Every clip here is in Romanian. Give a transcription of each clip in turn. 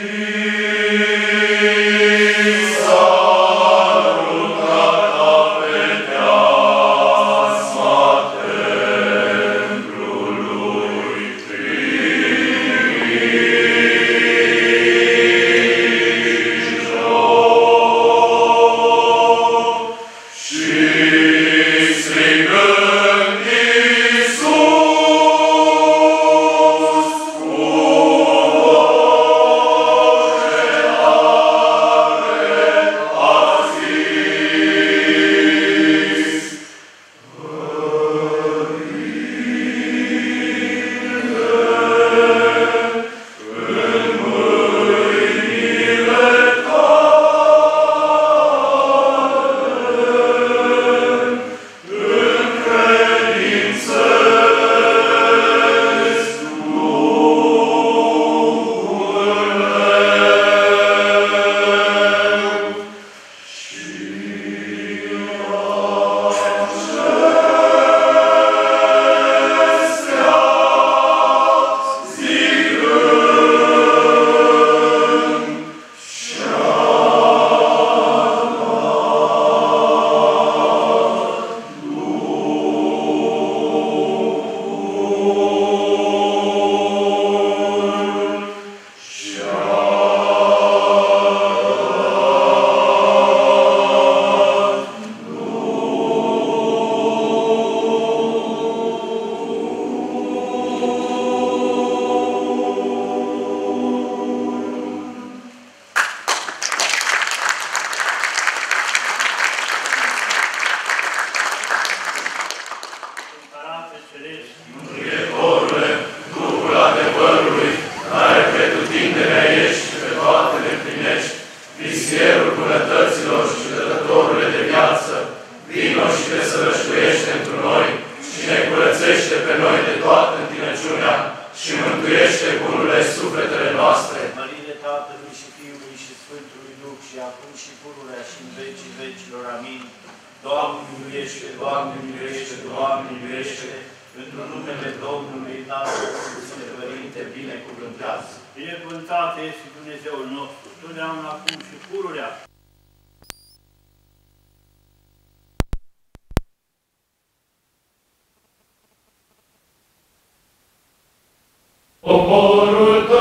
Poporul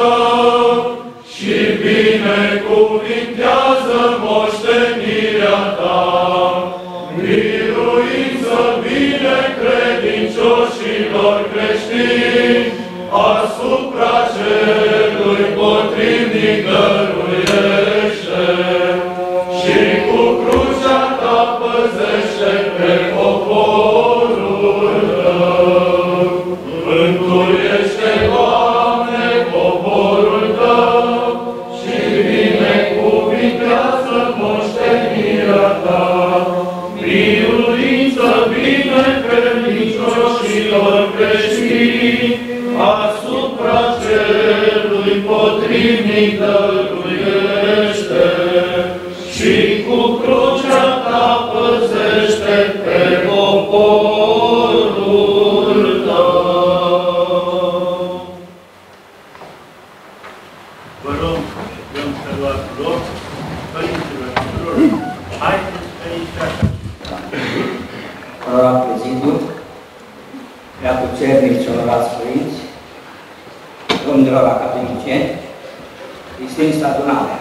tău și binecuvintează moștenirea ta, biruință binecredincioșilor creștini, asupra celui potrivnic dăruiește și cu crucea ta păzește pe poporul tău. Mântuiește, Doamne, poporul tău și binecuvintează moștenirea ta, biruință binecredincioșilor creștini, asupra celui potrivnic dăruiește și cu crucea ta păzește pe poporul tău. Vă rog, dăm să luați loc, părinților tuturor, haideți pe aici așa. Onorat prezidiu, preacucernici, onorați părinți, domnilor academicieni, distinși adunare.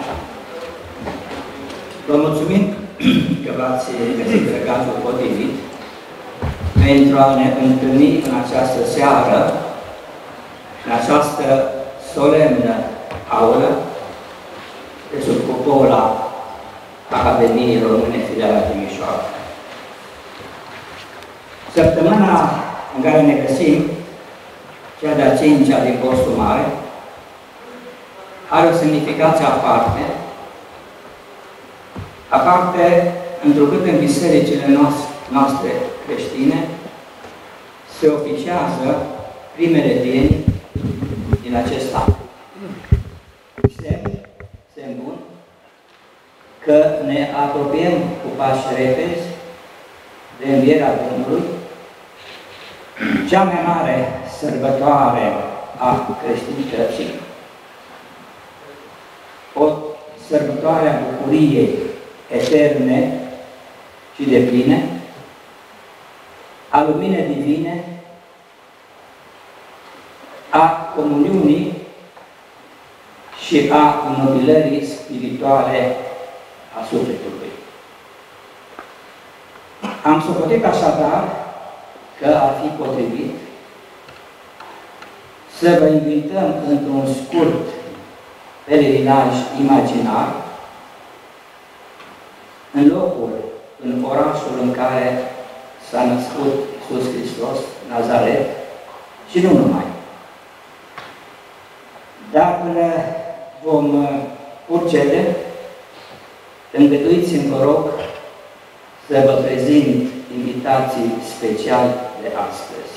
Vă mulțumim că v-ați găsit regatul potrivit pentru a ne întâlni în această seară, în această solemnă aulă, de sub cupola Academiei Române Filiala Timișoara. Săptămâna în care ne găsim, cea de-a 5-a din Postul Mare, are o semnificație aparte, întrucât în bisericile noastre creștine se oficiază primele zile din acest an. Semn bun că ne apropiem cu pași repezi de învierea Domnului, cea mai mare sărbătoare a creștinității, o sărbătoare a bucuriei eterne și depline, a luminii divine, a comuniunii și a înnobilării spirituale a sufletului. Am socotit așadar că ar fi potrivit să vă invităm într-un scurt pelerinaj imaginar în locul, în orașul în care s-a născut Iisus Hristos, Nazaret, și nu numai. Dar până vom procede, îngăduiți-mi, vă rog, să vă prezint invitații speciali de astăzi.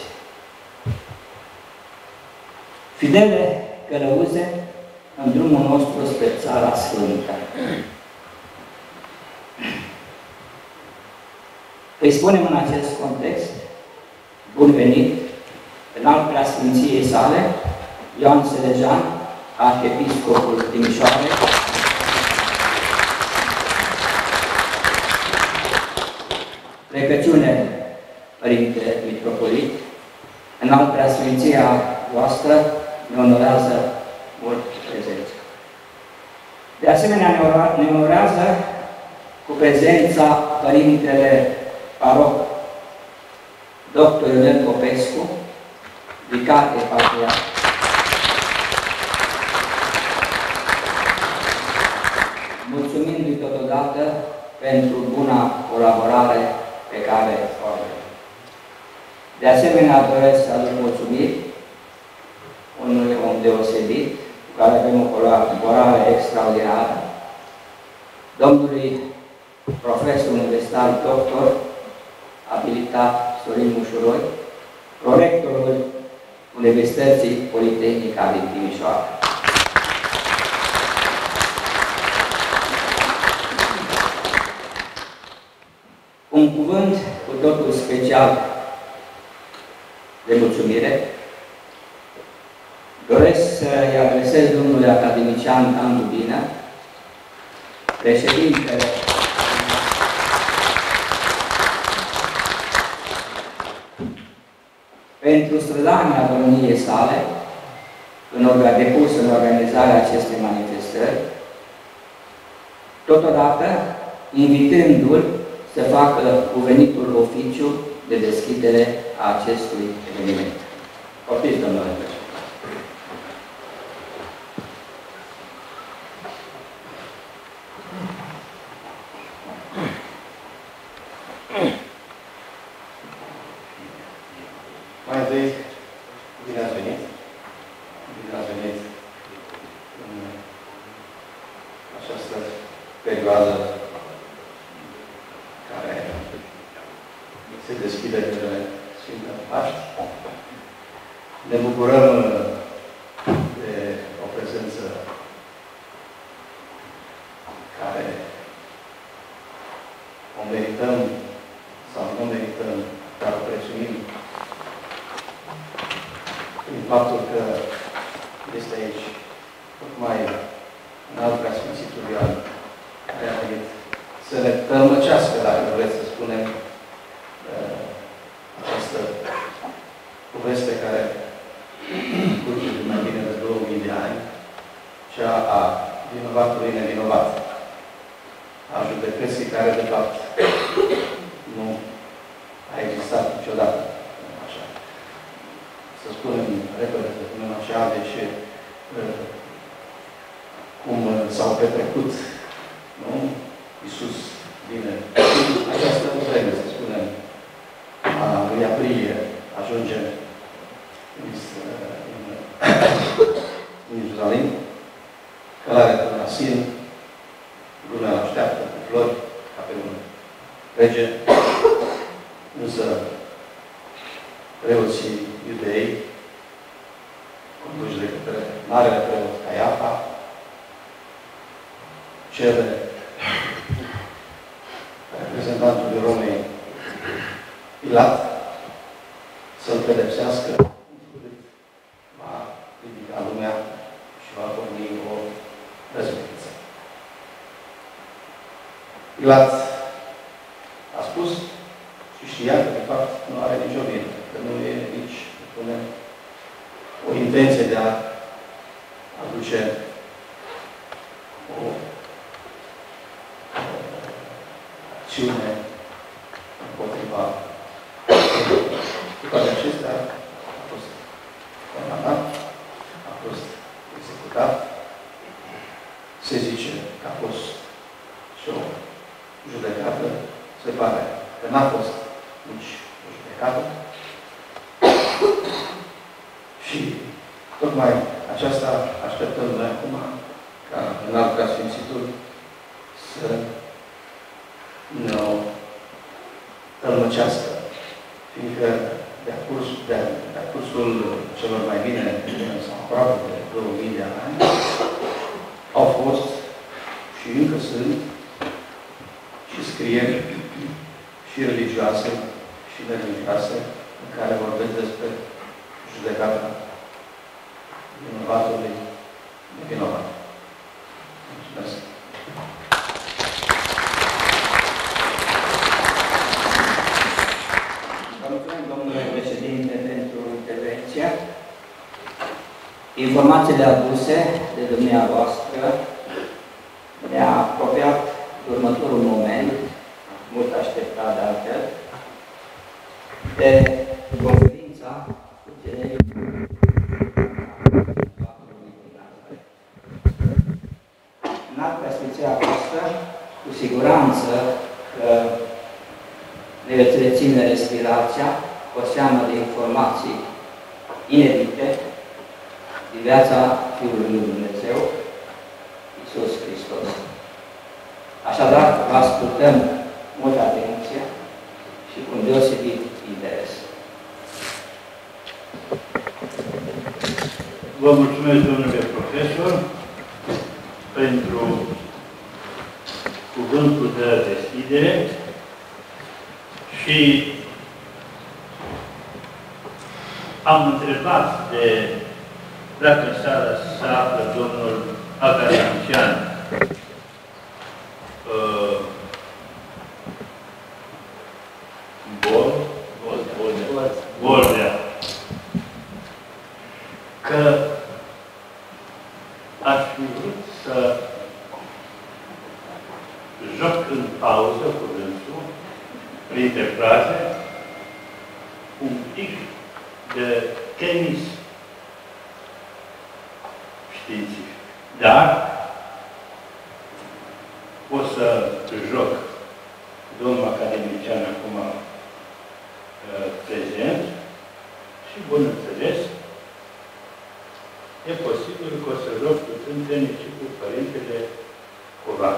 Fidele călăuze în drumul nostru spre Țara Sfântă. Îi spunem în acest context, bun venit, în al preasfinției sale, Ioan Selejan, arhiepiscopul Timișoarei, Plecăciune, Părinte Mitropolit, în al preasfinția voastră ne onorează mult prezența. De asemenea, ne onorează cu prezența Părintele Paroc, Dr. Ionel Popescu, vicar eparhial, mulțumindu-i totodată pentru buna colaborare pe care o avem. De asemenea, doresc să aduc mulțumiri unui om deosebit, cu care avem o colaborare extraordinară, domnului profesor universitar, doctor, abilitat Sorin Mușuroi, prorectorul Universității Politehnica din Timișoara. Un cuvânt cu totul special de mulțumire doresc să-i adresez domnului academician Dan Dubină, președintele pentru strădania domniei sale depus în organizarea acestei manifestări, totodată invitându-l să facă cuvenitul oficiu de deschidere a acestui eveniment. Poftiți, domnule președinte. Mai întâi, bine ați venit. Bine ați venit în această perioadă care se deschide către Sfânta Paști. Ne bucurăm de o prezență care o merităm sau nu merităm, dar o prețuim prin faptul că este aici tocmai în al preasfințitul Ioan, care a venit să ne tălmăcească, dacă vreți să spunem, această poveste care curge de mai bine de 2000 de ani, cea a vinovatului nevinovat, a judecății care, de fapt, nu a existat niciodată. Așa. Să spunem repede, să spunem așa, deci cum s-au petrecut, nu? Iisus vine această vreme, să spunem, a lui aprilie, ajunge în Ierusalim, călare până la Sin, lumea îl așteaptă cu flori, ca pe un rege, însă preoții iudei, conduși de către marele preot Caiafa, cere reprezentantului Romei Pilat să-l pedepsească, va ridica lumea și va porni o războiță. Pilat a spus și știa că, de fapt, nu are nicio vină, că nu e nici o intenție de a aduce o acțiune împotriva. Cu toate acestea, a fost condamnat, a fost executat. Se zice că a fost și o judecată, se pare că n-a fost nici o judecată. Și tocmai aceasta așteptăm noi acum, ca înalt preasfințitul să ne o tălmăcească, fiindcă de-a cursul celor mai bine sau aproape de 2000 de ani, au fost și încă sunt și scrieri și religioase și nereligioase în care vorbesc despre judecata vinovatului nevinovat. Mulțumesc! Vă mulțumim, domnule președinte, pentru intervenția. Informațiile aduse de dumneavoastră ne-a apropiat următorul moment, mult așteptat de altfel, de conferința cucerării în alt preasfințirea voastră, cu siguranță că ne veți reține respirația, o seamă de informații inedite din viața Fiului lui Dumnezeu, Iisus Hristos. Așadar, vă ascultăm multă atenție și cu un deosebit interes. Vă mulțumesc, domnule profesor, pentru cuvântul de deschidere și am întrebat dacă în sală se află domnul academician Boldea, că aș fi vrut să joc în pauză cu dânsul, printre fraze, un pic de tenis științific. Dar o să joc domnul academician acum prezent și, bun înțeles, e posibil că o să joc puțin tenis și cu Părintele Covan.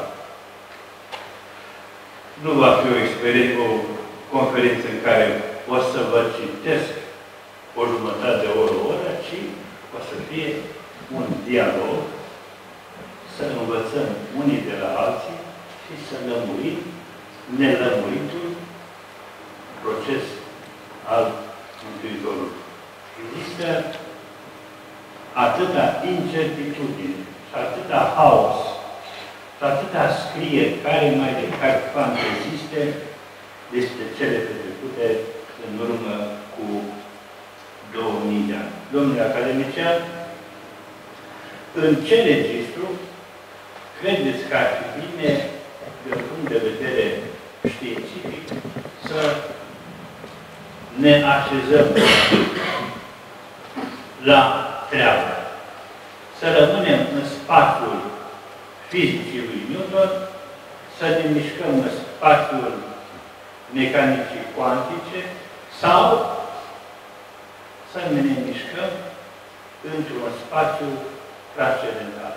Nu va fi o conferință în care o să vă citesc o jumătate de oră, ci o să fie un dialog, să învățăm unii de la alții și să lămurim nelămuritul proces al Mântuitorului. Există atâta incertitudine și atâta haos și atâta scrieri care mai de care fanteziste despre cele petrecute în urmă cu 2000 de ani. Domnule academician, în ce registru credeți că ar fi bine, din punct de vedere științific, să ne așezăm la treabă? Să rămânem în spațiul fizicii lui Newton, să ne mișcăm în spațiul mecanicii cuantice sau să ne mișcăm într-un spațiu transcendental.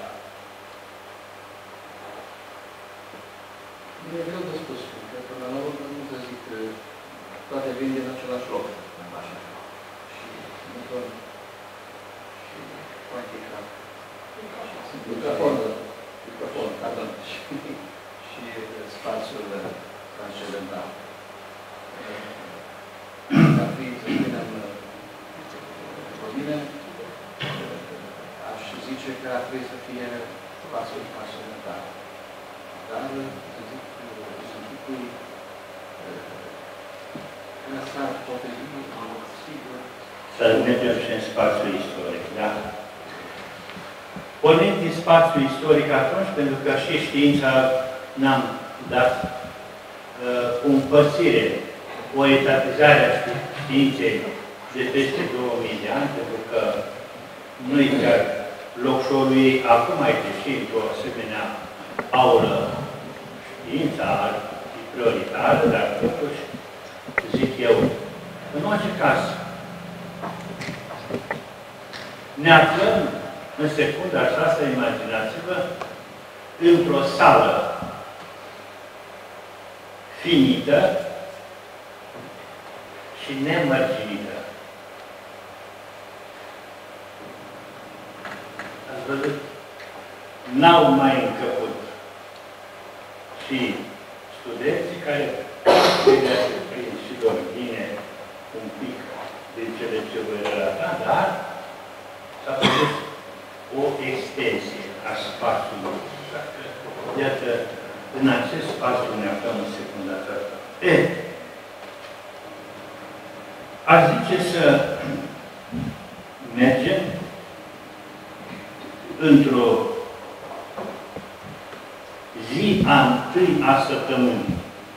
Nu e greu de spus, pentru că până la urmă nu să zic că toate vin din același loc. Și Newton și cuantica sunt microfonul, pardon, și spațiul transcendental. Ar fi, să spunem, după mine, aș zice că ar trebui să fie spațiul transcendental. Dar, să zic, să mergem și în spațiul istoric, da? Pornim din spațiul istoric atunci, pentru că și știința ne-am dat o împărțire, o etatizare a științei de peste 2000 de ani, pentru că nu-i chiar locșorul ei acum ai deși într-o asemenea aură știința prioritară, dar totuși, zic eu, în orice caz, ne aflăm în secunda aceasta, imaginați-vă, într-o sală finită și nemărginită. Ați văzut? N-au mai încăput și studenții care trebuie să prind și doar bine un pic din cele ce voi relata, dar s-a făcut o extensie a spațiului. Iată, în acest spațiu ne aflăm în secunda aceasta. Aș zice să mergem într-o zi a întâi a săptămânii.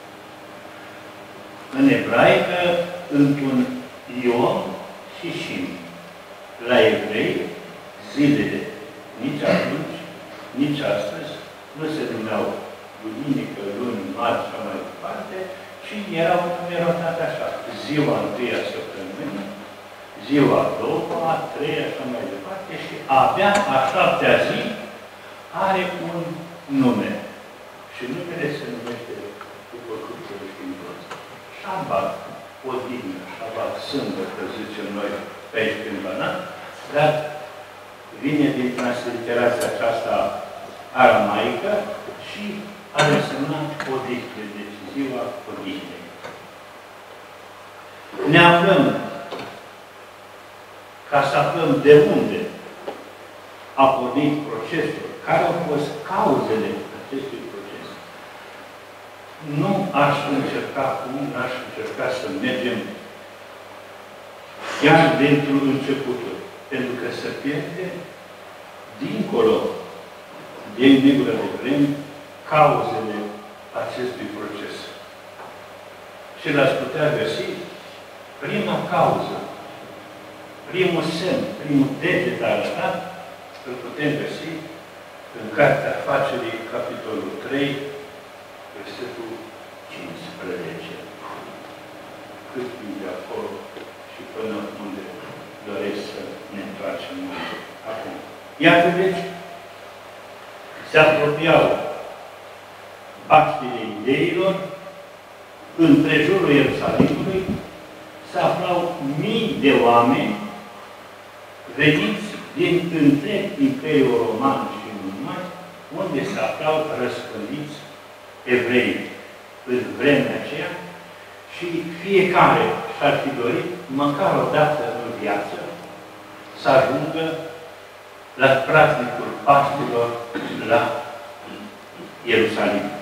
În ebraică, într-un Iom și Shim. La evrei, zilele, nici atunci, nici astăzi, nu se numeau duminică, luni, marți și mai departe, ci erau numerotate așa. Ziua întâi a săptămânii, ziua a doua, a treia și mai departe, și abia a șaptea zi are un nume. Și numele se numește, după cum să știm toți, Șabat, odihnă, Șabat, sâmbătă, zicem noi pe aici prin Banat, dar vine din transliterația aceasta aramaică și are însemnat odihnă, deci ziua odihnei. Ne aflăm, ca să aflăm de unde a pornit procesul, care au fost cauzele acestui proces. Nu aș încerca, n-aș încerca să mergem chiar dintr-un începutul, pentru că se pierde dincolo de negură de vreme cauzele acestui proces. Și l-ați putea găsi prima cauză, primul semn, primul deget arătat, îl putem găsi în Cartea Afacerii, capitolul 3, versetul 15. Cât de acolo și până unde doresc să ne întoarcem noi acum. Iată, deci, se apropiau Paștile Iudeilor, în prejurul Ierusalimului se aflau mii de oameni veniți din întreg Imperiul Roman și nu numai, unde se aflau răspândiți evrei în vremea aceea și fiecare și-ar fi dorit, măcar o dată în viață, să ajungă la praznicul Paștilor la Ierusalim.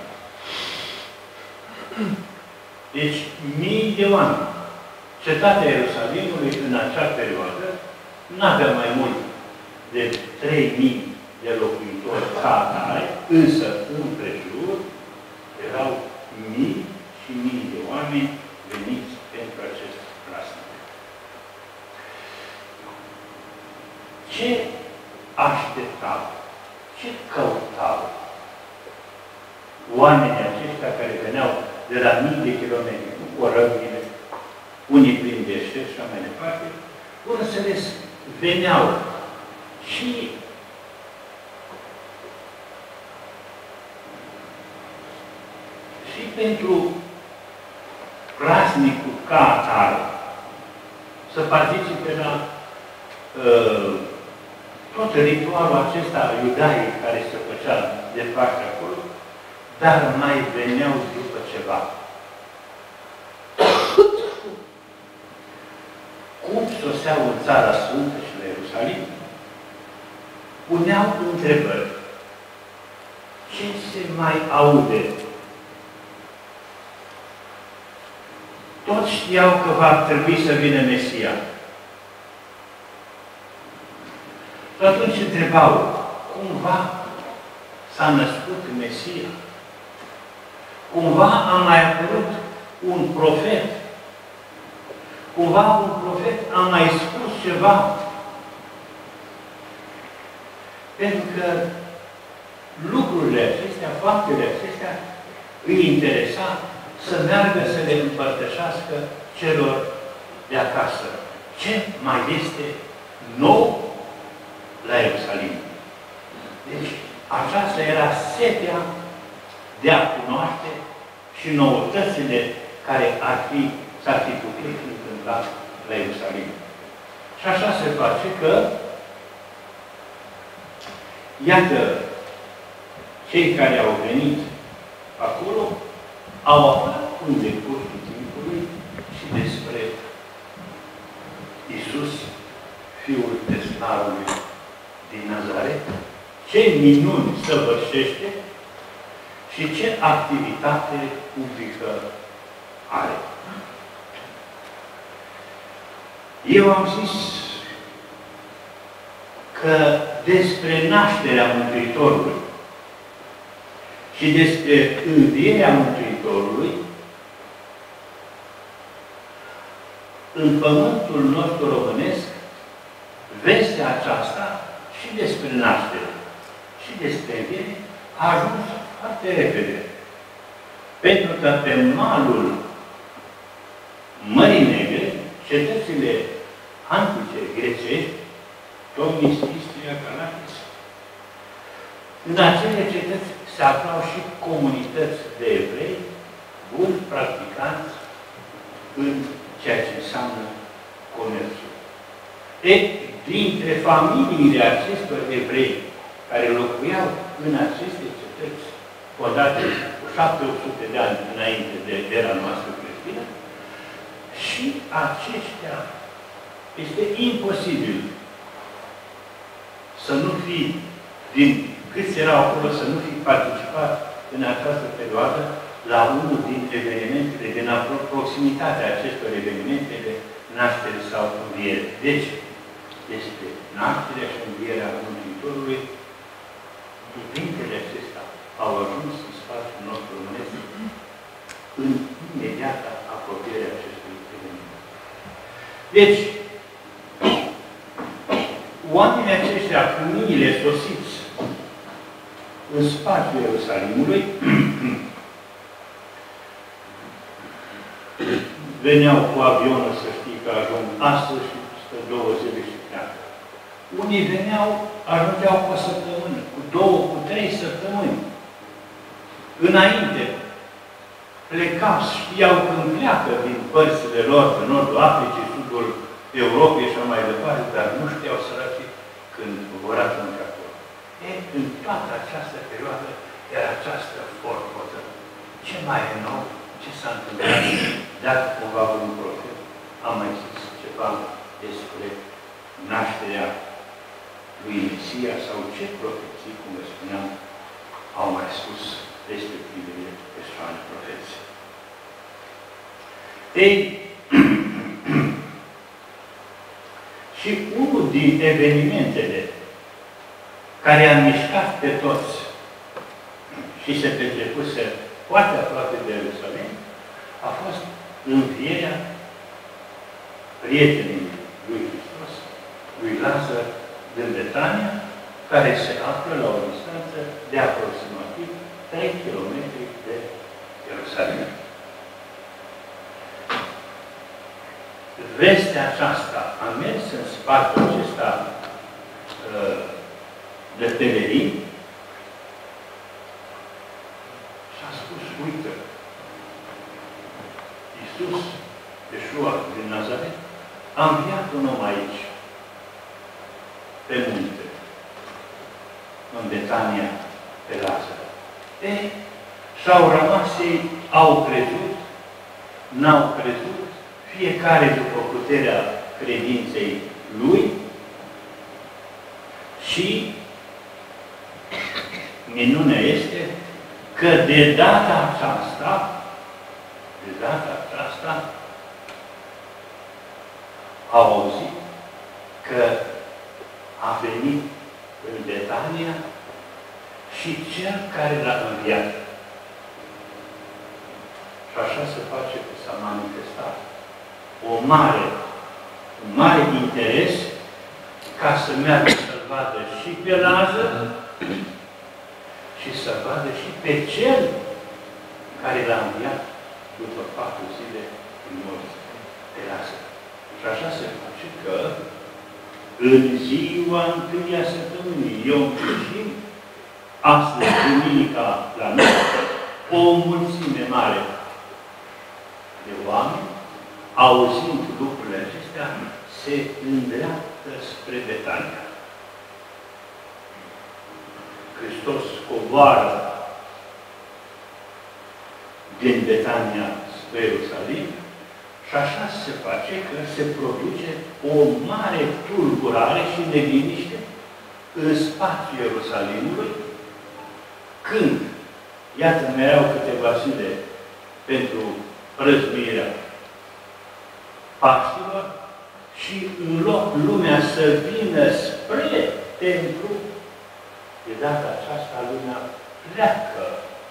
Deci, mii de oameni. Cetatea Ierusalimului în acea perioadă nu avea mai mult de 3.000 de locuitori ca atare, însă în prejur erau mii și mii de oameni veniți pentru acest praznic. Ce așteptau? Ce căutau oamenii aceștia care veneau de la mii de kilometri, cu corăbile, unii prin deșert și așa mai departe, înțeles, veneau și pentru praznicul ca atare, să participe la tot ritualul acesta iudaic care se făcea de parte acolo, dar mai veneau după ceva. Cum soseau în Țara Sfântă și la Ierusalim, puneau întrebări. Ce se mai aude? Toți știau că va trebui să vină Mesia. Și atunci întrebau, cumva s-a născut Mesia? Cumva a mai apărut un profet? Cumva un profet a mai spus ceva? Pentru că lucrurile acestea, faptele acestea, îi interesa să meargă să le împărtășească celor de acasă. Ce mai este nou la Ierusalim? Deci, aceasta era setea de a cunoaște și noutățile care s-ar fi putut întâmpla la Ierusalim. Și așa se face că, iată, cei care au venit acolo au aflat în decursul timpului și despre Iisus, Fiul Teslarului din Nazaret, ce minuni săvârșește și ce activitate publică are. Eu am zis că despre nașterea Mântuitorului și despre învierea Mântuitorului în pământul nostru românesc, vestea aceasta și despre naștere și despre înviere a ajuns foarte repede. Pentru că pe malul Mării Negre, cetățile antice grecești, Tomis, Istria, Canatis, în acele cetăți se aflau și comunități de evrei, buni practicanți în ceea ce înseamnă comerțul. Dintre familiile acestor evrei care locuiau în aceste cetăți, odată cu 700 de ani înainte de era noastră creștină, și aceștia este imposibil să nu fi, din câți erau acolo, să nu fi participat în această perioadă la unul din evenimentele, din proximitatea acestor evenimente de naștere sau înviere. Deci, despre nașterea și învierea Mântuitorului, cuvintele acestea au ajuns în spațiul nostru românesc în imediata apropiere acestui eveniment. Deci, oamenii aceștia, cu mâinile sosiți în spațiul Ierusalimului, veneau cu avionul, să știi că ajung astăzi și stă 2 zile și pleacă. Unii veneau, ajungeau cu o săptămână, cu 2, cu 3 săptămâni. Înainte, plecau, știau când pleacă din părțile lor, în nordul Africii, sudul Europei și mai departe, dar nu știau săracii când vor ajunge acolo. În toată această perioadă era această forcotă. Ce mai e nou? Ce s-a întâmplat? Dacă cumva un profet a mai zis ceva despre nașterea lui Mesia sau ce profeții, cum vă spuneam, au mai spus respectivele persoane profeți. Ei, și unul din evenimentele care a mișcat pe toți și se petrecuse foarte aproape de Ierusalim, a fost învierea prietenului lui Hristos, lui Lazar din Betania, care se află la o distanță de aproximativ 3 km de Ierusalim. Vestea aceasta a mers în spațiul acesta de pelerin și a spus, uite, Iisus, Iesua din Nazaret, a înviat un om aici, pe munte, în Betania, pe Lazar. Și-au rămas ei, au crezut, n-au crezut, fiecare după puterea credinței lui și minunea este că de data aceasta au auzit că a venit în Betania și cel care l-a înviat. Și așa se face că s-a manifestat un mare interes ca să meargă să-l vadă și pe Lazar și să vadă și pe cel care l-a înviat după 4 zile în morți de Lazar. Și așa se face că în ziua întâia săptămânii, Iom Kipur, astăzi, duminica la noi, o mulțime mare de oameni, auzind lucrurile acestea, se îndreaptă spre Betania. Hristos coboară din Betania spre Ierusalim și așa se face că se produce o mare tulburare și neliniște în spațiul Ierusalimului, când, iată, mai erau câteva zile pentru răzbuirea Paștilor și în loc lumea să vină spre templu, de data aceasta lumea pleacă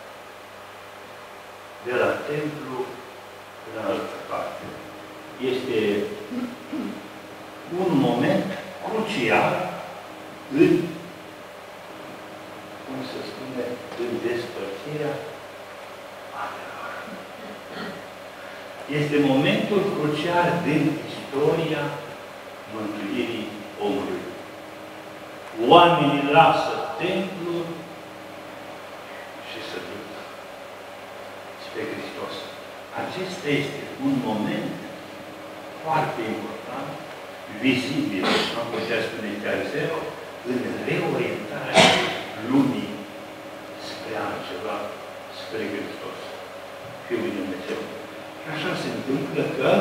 de la templu la altă parte. Este un moment crucial în, cum se spune, în despărțirea oamenilor. Este momentul crucial din istoria mântuirii omului. Oamenii lasă templul și se duc spre Hristos. Acesta este un moment foarte important, vizibil, am putea spune chiar zero, în reorientarea lumii spre altceva, spre Hristos, Fiul lui Dumnezeu. Și așa se întâmplă că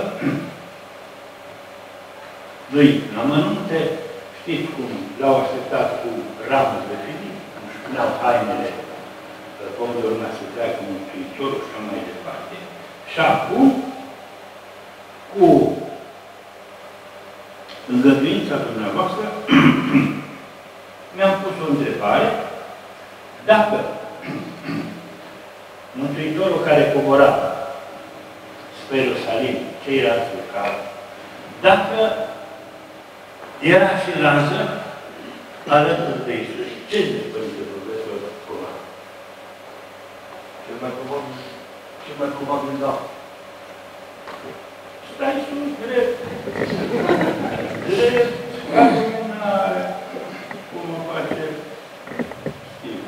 noi, la amănunte, știți cum l-au așteptat cu ramuri de filit, cum își puneau hainele, pe unde urma să treacă Mântuitorul și mai departe. Și acum, cu îngăduința dumneavoastră, mi-am pus o întrebare, dacă Mântuitorul care cobora spre Ierusalim, ceilalți lucrau, dacă era și Lazar alături de Iisus, ce zici, Părinte Profesor Coman? Cel mai probabil da. Stai sus, drept. Drept, ca lumânare. Cum o face? Știu.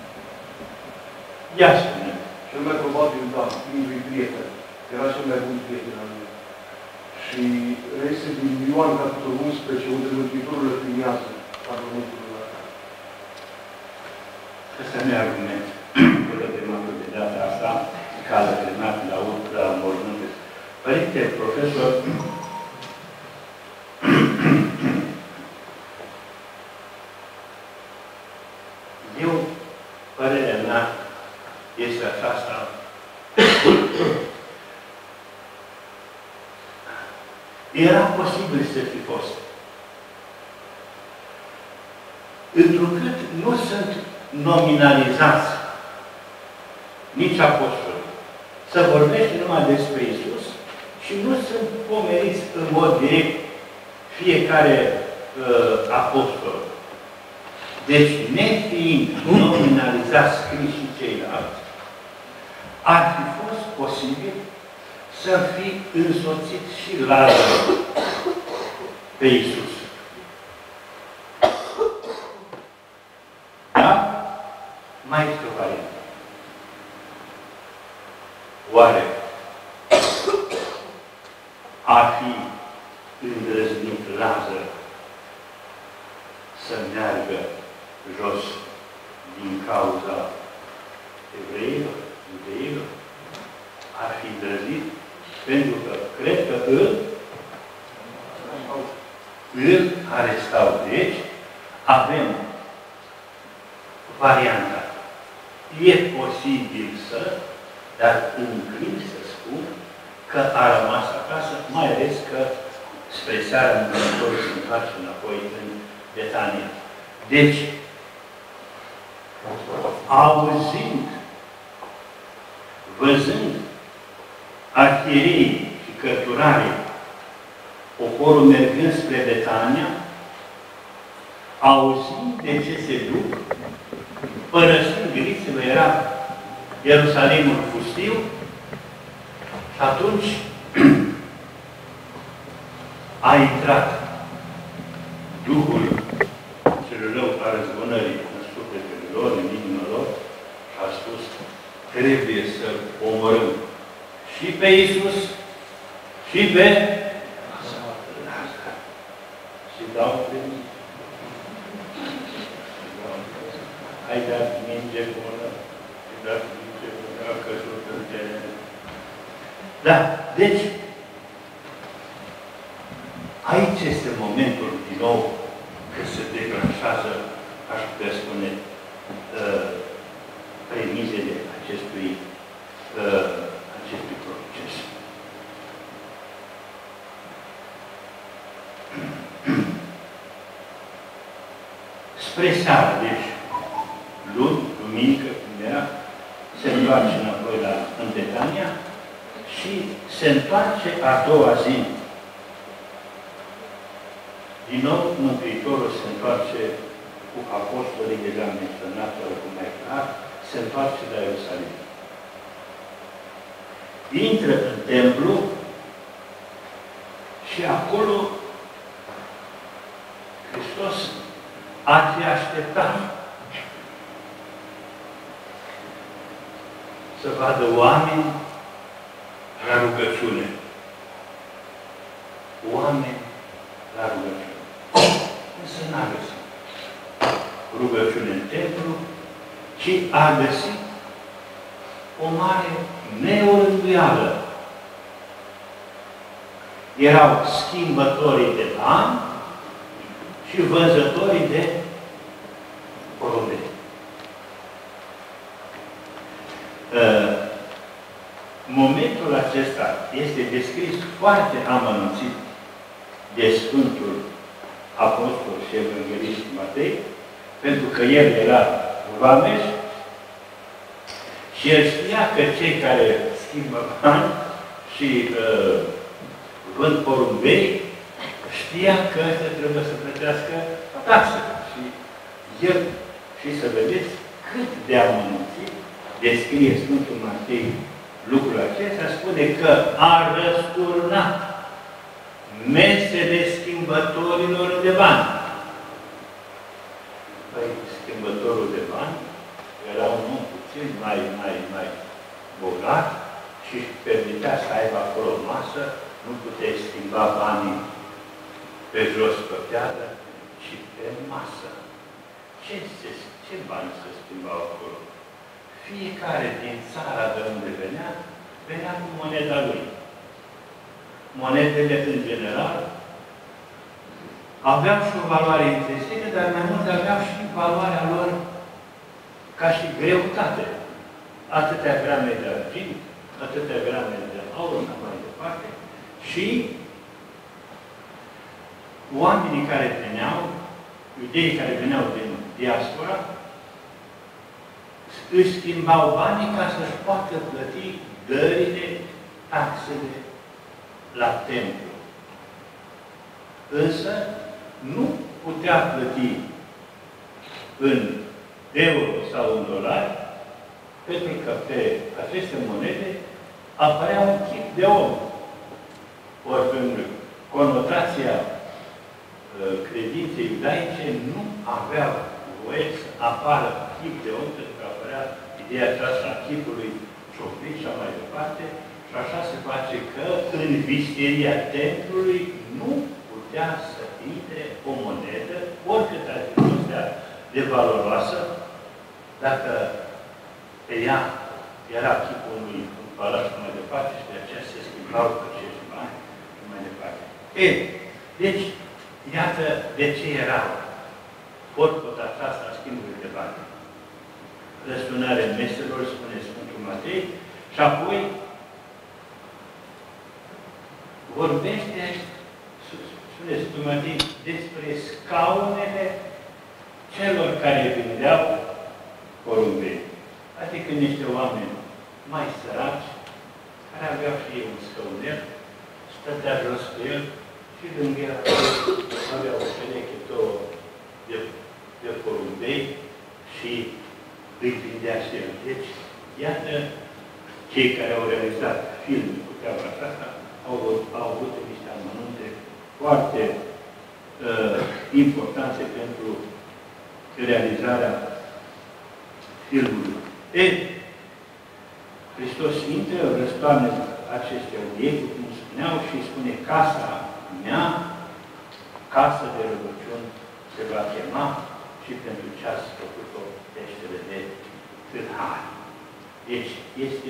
Ia spune. Cel mai probabil da, fiindu-i prieten. Era cel mai bun prieten al meu. Și reiese din Ioan, capitolul 11, unde Mântuitorul îl primează argumentul ăla. Ăsta nu e argument. Până de măcar de data asta, ca la terminat la mormânte. Părinte, profesor, eu, părerea mea este aceasta, era posibil să fi fost. Întrucât nu sunt nominalizați nici apostoli. Să vorbește numai despre Iisus și nu sunt pomeniți în mod direct fiecare apostol. Deci, nefiind nominalizați scris și ceilalți, ar fi fost posibil să fi însoțit și Lazar pe Iisus. Da? Mai este o variantă. Oare ar fi îndrăznit Lazar să meargă jos din cauza evreilor, iudeilor? Ar fi îndrăznit pentru că cred că îl arestau. Deci, avem varianta. E posibil să, dar înclin să spun că a rămas acasă, mai ales că spre seara Mântuitorul se întoarce înapoi în Betania. Deci, auzind, văzând arhiereii și cărturarii, poporul mergând spre Betania, auzind de ce se duc, părăsind, gândiți-vă, era Ierusalimul pustiu, și atunci a intrat Duhul cel rău a răzbunării în sufletele lor, în inima lor, și a spus, trebuie să-L omorâm și pe Iisus, și pe Lazar. Și dau pe hai dați minge bună, și dați minge bună, a căzut în tine. Da, deci, aici este momentul, din nou, când se declanșează, aș putea spune, premizele acestui proces. Spre seară, deci, luni, duminică, cum era, se întoarce înapoi în Betania și se întoarce a doua zi. Din nou, Mântuitorul se întoarce cu apostolii deja menționat, cu mai clar, se întoarce la Ierusalim. Intră în templu și acolo Hristos ar fi așteptat să vadă oameni la rugăciune. Oameni la rugăciune. Însă n-a găsit rugăciune în templu, ci a găsit o mare neorânduială. Erau schimbătorii de bani și vânzătorii de porumbe. Momentul acesta este descris foarte amănunțit de Sfântul Apostol și Evanghelist Matei, pentru că el era vameș și el știa că cei care schimbă bani și vând porumbei, știa că ăsta trebuie să plătească taxe. Și el, și să vedeți cât de amănunțit descrie Sfântul Matei lucrul acesta, spune că a răsturnat mesele schimbătorilor de bani. Păi, schimbătorul de bani era un om puțin mai bogat și permitea să aibă acolo o masă, nu puteai schimba banii pe jos pe piatră, ci pe masă. Ce bani se schimbau acolo? Fiecare din țara de unde venea cu moneda lui. Monedele, în general, aveau și o valoare intrinsecă, dar mai mult aveau și valoarea lor ca și greutate. Atâtea grame de argint, atâtea grame de aur, mai departe. Și oamenii care veneau, iudeii care veneau din diaspora, își schimbau banii ca să-și poată plăti dările, taxele la templu. Însă, nu putea plăti în euro sau în dolari, pentru că pe aceste monede apărea un chip de om. Ori în conotația credinței iudaice nu avea voie să apară chip de om, pentru că apărea ideea aceasta a chipului cioplit și mai departe, și așa se face că în visteria templului nu putea să intre o monedă, oricât ar fi fost de valoroasă, dacă pe ea era chipul unui împărat și mai departe, și de aceea se schimbau pe acești bani și mai departe. Deci, iată de ce era forcota aceasta a schimbului de bani. Răsturnarea meselor, spune Sfântul Matei, și apoi vorbește, spuneți tu, Sfântul Matei despre scaunele celor care vindeau porumbei. Adică niște oameni mai săraci, care aveau și ei un scăunel, stătea jos pe el și lângă el avea o pereche, două de porumbei și îi vindea și el. Deci, iată, cei care au realizat filmul cu treaba aceasta au avut niște amănunte foarte importante pentru realizarea filmului. Hristos intră, răstoarnă aceste obiecte, cum spuneau, și spune, casa mea, casă de rugăciuni, se va chema și pentru ce ați făcut-o peștele de tâlhari. Deci, este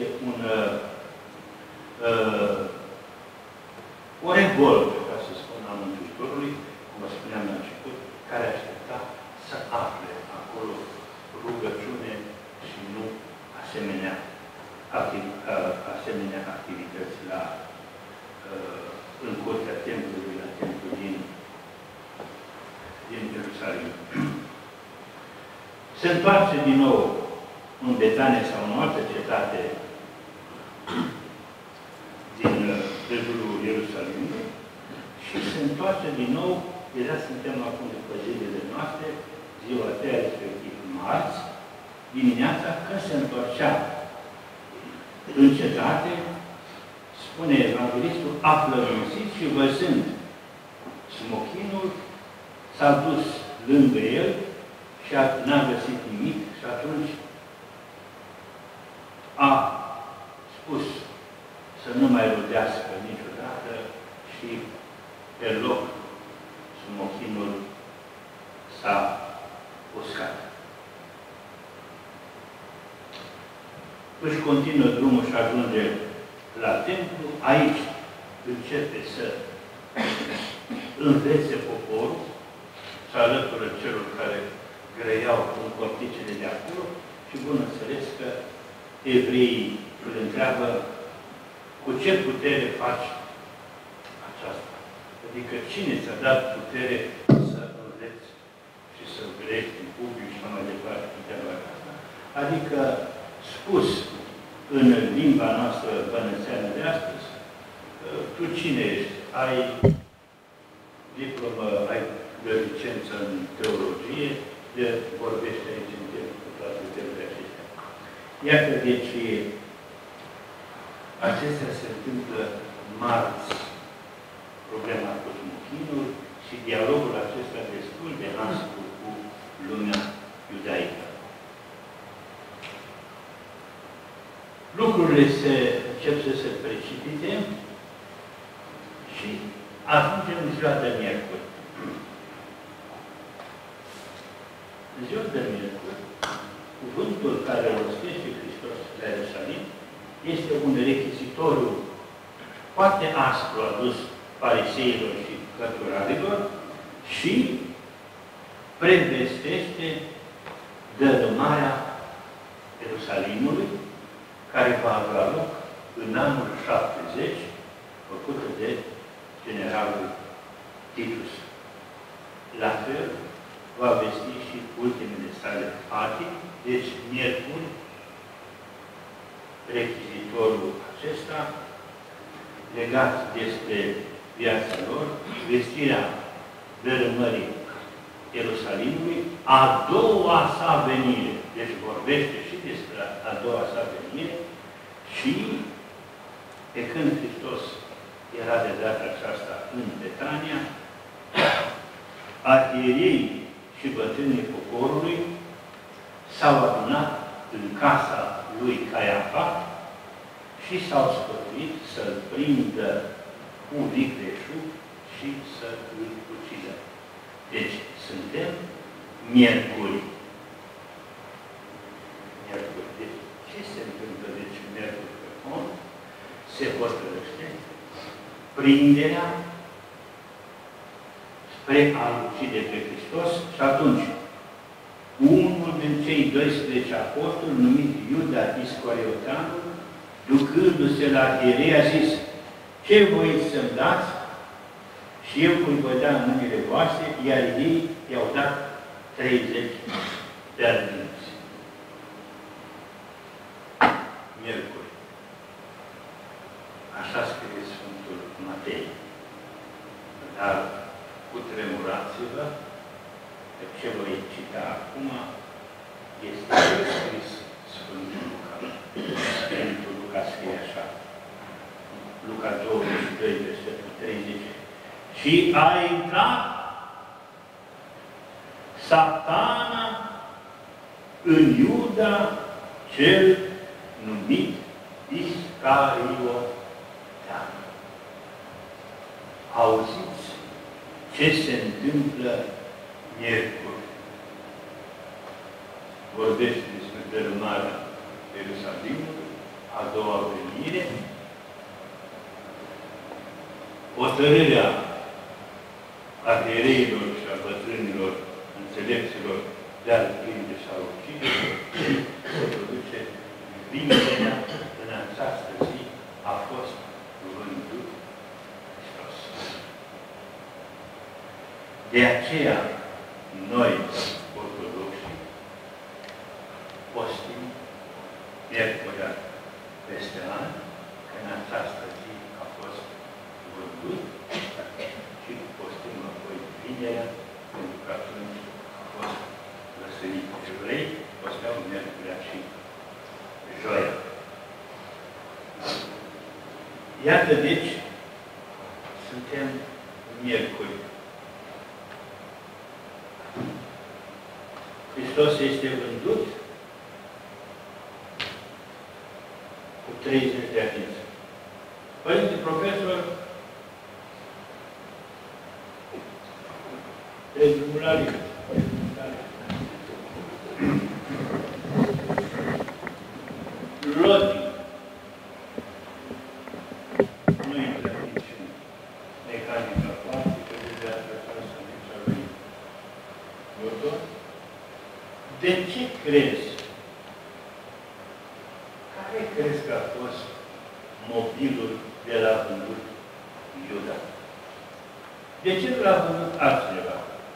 o revoltă, ca să spun, a Mântuitorului, cum vă spuneam la început, care aștepta să afle acolo rugăciune și nu asemenea activități în curtea templului, la templul din Ierusalim. Se întoarce din nou în Betania sau în altă cetate din râul Ierusalimului și se întoarce din nou, deja suntem acum după zilele noastre, ziua a treia, respectiv marți, dimineața, când se întorcea în cetate, spune Evanghelistul, a flămânzit și văzând smochinul, s-a dus lângă el și n-a găsit nimic și atunci a spus să nu mai rudească niciodată și pe loc smochinul s-a uscat. Își continuă drumul și ajunge la templu. Aici începe să învețe poporul, să alătură celor care grăiau în corticele de acolo și bun înțeles că evreii îl întreabă cu ce putere faci aceasta? Adică cine ți-a dat putere să înveți și să grești în public și mai departe puterea aceasta? Adică spus în limba noastră bănățeană de astăzi, tu cine ești? Ai diplomă, ai de licență în teologie, de vorbește aici în timp cu toate teorile acestea. Iată, deci, acestea se întâmplă marți, problema cu smochinul și dialogul acesta destul de aspru cu lumea iudaică. Lucrurile încep să se precipite și ajungem în ziua de miercuri. În ziua de miercuri, cuvântul care îl rostește Hristos la Ierusalim este un rechizitoriu foarte aspru adus fariseilor și cărturarilor și prevestește dărâmarea Ierusalimului, care va avea loc în anul 70, făcută de generalul Titus. La fel, va vesti și ultimele sale patimi, deci miercuri, rechizitorul acesta, legat despre viața lor, vestirea dărâmării Ierusalimului, a doua sa venire. Deci vorbește și despre a doua sa venire și pe când Hristos era de data aceasta în Betania, arhierei și bătrânii poporului s-au adunat în casa lui Caiafa și s-au sfătuit să-l prindă cu vicleșug și să îl ucidă. Deci, suntem miercuri. Deci, ce se întâmplă? Deci, miercuri pe fond, se hotărăște prinderea spre a-L ucide pe Hristos și atunci, unul din cei 12 apostoli, numit Iuda Iscarioteanul, ducându-se la arhierei, a zis, ce voiți să-mi dați? și eu îi voi da în mâinile voastre, iar ei i-au dat 30 de arginți. Miercuri. Așa scrie Sfântul Matei. Dar cutremurați-vă că ce voi cita acum este scris Sfântul Luca. Sfântul Luca scrie așa. Luca 22, versetul 30. Și a intrat Satana în Iuda cel numit Iscariotean. Auziți ce se întâmplă miercuri. Vorbește despre dărâmarea Ierusalimului, a doua venire, hotărârea arhiereilor și a bătrânilor, înțelepților de a-l prinde sau ucide și se produce vinderea în această zi a fost vândut Hristos. De aceea, noi, ortodoxi, postim miercurea peste an, că în această zi a fost vândut și postim apoi vinerea, pentru că atunci a fost răsărit. Evrei posteau miercurea și joia. Iată, deci, suntem miercuri. Hristos este vândut cu 30 de arginți. Părinte profesor, de drumularii. Logic. Nu intră nici în mecanica cuantică, de asta să nici a venit. De ce crezi? Care crezi că a fost mobilul de la vândut Iuda? De ce nu l-a vândut altcineva?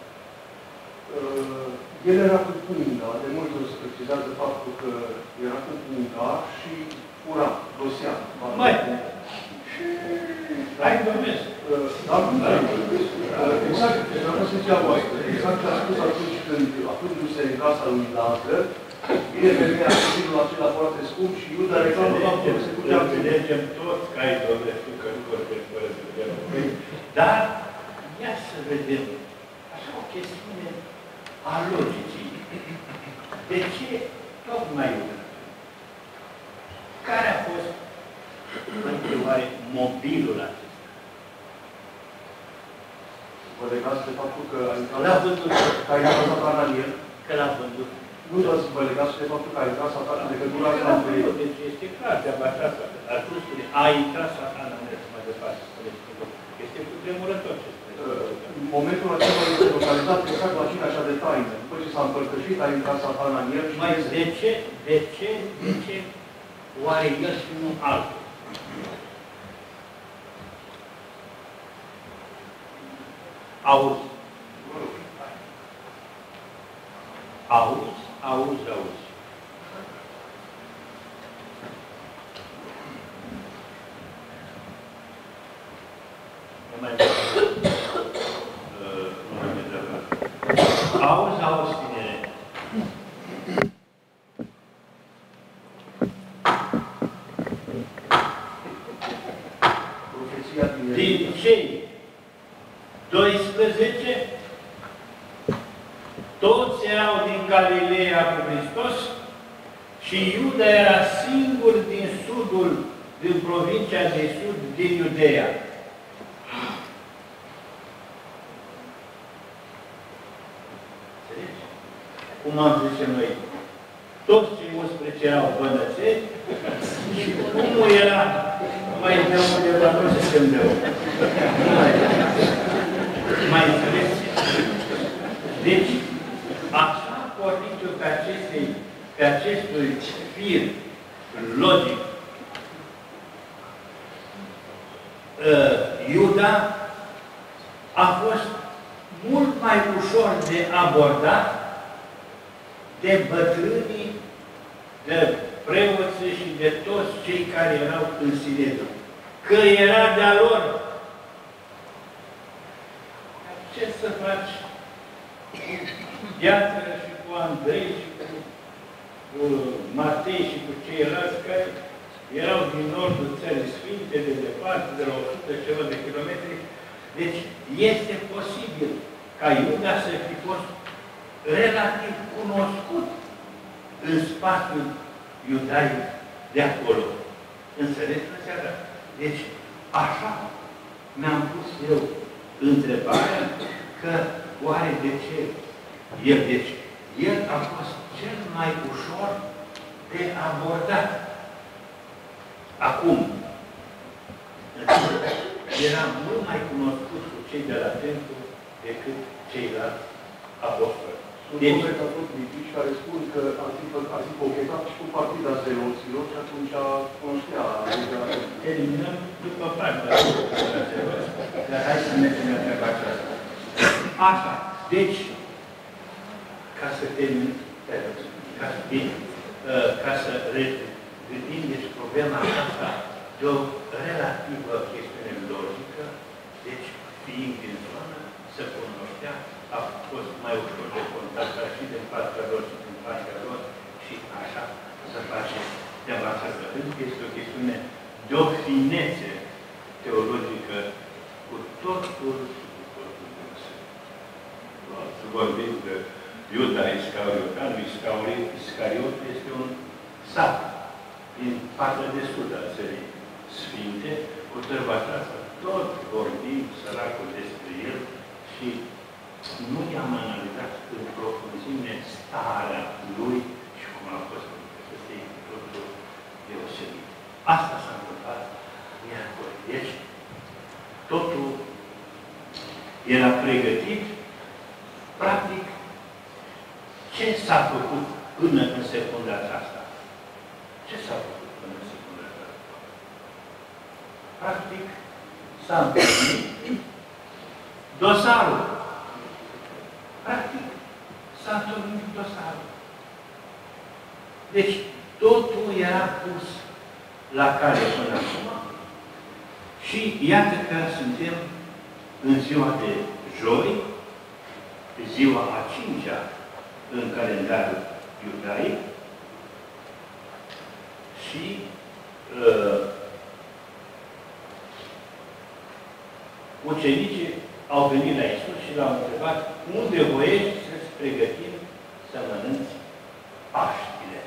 El era cu punga, de multe ori se precizează faptul că era cu punga și fura, dosea. Mai, hai vorbesc. Dar nu, exact, era poziția voastră. Exact ce a spus atunci când, aflându-se în casa lui Lazar, vine femeia cu vinul acela foarte scump și Iuda reclamă faptul că se putea ține. Înțelegem toți că ai dovedit că nu vorbesc fără să vedem. Dar, ia să vedem, așa o chestiune a logicii. De ce tocmai Iuda? Care a fost mobilul acesta? Vă legați de faptul că a intrat Satan în el? Că l-a vândut. Nu doar să vă legați de faptul că a intrat Satan în legătura asta între ei. Deci este clar, de-abia așa, atunci spune, a intrat Satan în el, mai departe, este cutremurător ce spune. În momentul acela este localizat exact la cine așa de taină. După ce s-a împărtășit, a intrat Satan în el și... Mai de ce oare el și nu altul? Auzi. Nu mai auzi, tinere. Din cei 12, toți erau din Galileea cu Hristos și Iuda era singur din sudul, din provincia de sud, din Iudeea. Înțelegi? Cum am zis noi, toți cei 11 erau bănățeni și unul era mai de undeva, nu se știm de unde. Mai înțeles? Deci, așa pornind eu pe acestui fir logic, Iuda a fost mult mai ușor de abordat de bătrânii, de preoții și de toți cei care erau în Sinetul. Că era de-a lor. Ce să faci cu Gheață și cu Andrei și cu Matei și cu ceilalți care erau din nordul Țării Sfinte, de departe, de la 100 ceva de kilometri. Deci este posibil ca Iuda să fi fost relativ cunoscut în spațiul iudaic de acolo. Înțelegeți frățeara? Deci, așa mi-am pus eu întrebarea că oare de ce el, deci, el a fost cel mai ușor de abordat. Acum, era mult mai cunoscut cu cei de la templu decât ceilalți apostoli. Sunt comentatori critici care spun că ar fi cochetat și cu partida zeloților și atunci cunoștea legea. Eliminăm după partea. Dar hai să mergem la treaba aceasta. Așa. Deci, ca să termin, ca să gândim, deci problema asta de o relativă chestiune logică, deci fiind din zonă, să cunoștea, a fost mai ușor de contactat și din partea lor și din partea lor și așa să face treaba aceasta. Pentru că este o chestiune de o finețe teologică cu totul și cu totul. Să vorbim de Iuda Iscarioteanu. Iscariot este un sat din partea de sud a Țării Sfinte. Cu treaba aceasta tot vorbim săracul despre el și nu i-am analizat în profunzime starea lui și cum a fost este totul deosebit. Asta s-a întâmplat miercuri. Deci, totul era pregătit. Practic, ce s-a făcut până în secunda aceasta? Ce s-a făcut până în secunda aceasta? Practic, s-a împlinit dosarul. Practic, s-a întâlnit dosarul. Deci, totul era pus la cale până acum și iată că suntem în ziua de joi, ziua a 5-a în calendarul iudaic și ucenicii au venit la Iisus și l-au întrebat unde voiești să-ți pregătim să mănânți Paștile.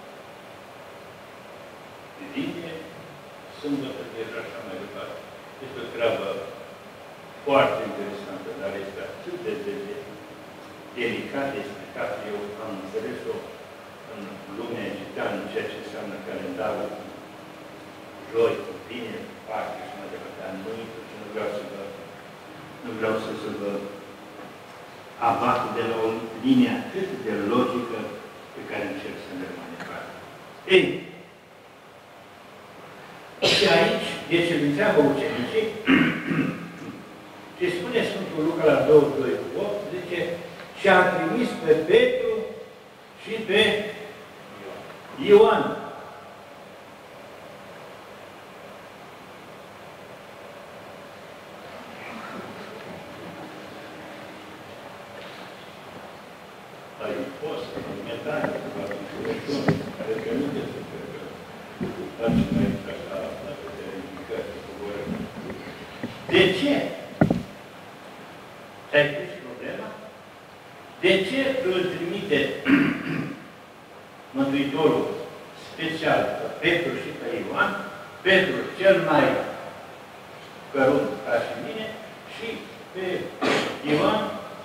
Vine, sâmbătă, și așa mai departe. Este o treabă foarte interesantă, dar este atât de delicat de explicat. Eu am înțeles-o în lumea egipteană, în ceea ce înseamnă calendarul joi, vineri, Paște și mai departe. Anumite și nu vreau să vă abat de la o linie atât de logică pe care încerc să merg mai departe. Ei, și aici, deci îl întreabă ucenicii, ce spune Sfântul Luca la 2:8, zice, și a trimis pe Petru și pe Ioan. Ai fost în metanie, cu rugăciune, care permite să facem aici așa, dacă te ridicări, să vorbim. De ce? Ți-ai pus problema? De ce îl trimite Mântuitorul special pe Petru și pe Ioan, Petru cel mai cărunt ca și mine și pe Ioan,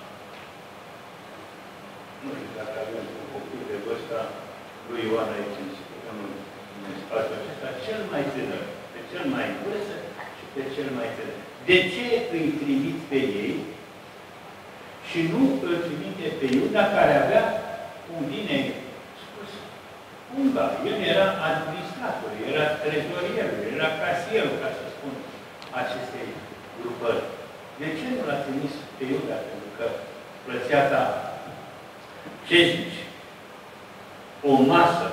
nu știu dacă avem un copil de vârsta lui Ioan aici în spațiul acesta, cel mai tânăr, pe cel mai vârstă și pe cel mai tânăr. De ce îi trimit pe ei și nu îl trimite pe Iuda, care avea, cum bine spus, unga. El era administrator, era trezorierul, era casierul, ca să spun, acestei grupări. De ce nu l-a trimis pe Iuda? Pentru că plățea ta. Ce zici? O masă.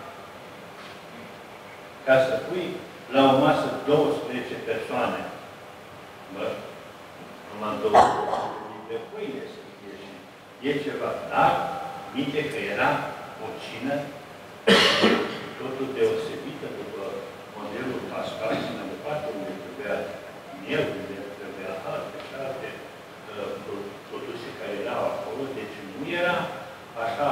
Ca să pui la o masă 12 persoane. Bă, numai 12 de pâine să fie și e ceva. Dar, minte că era o cină totul deosebită după modelul pascal și mai departe, unde trebuia miel, unde trebuia alte produse care erau acolo. Deci nu era așa,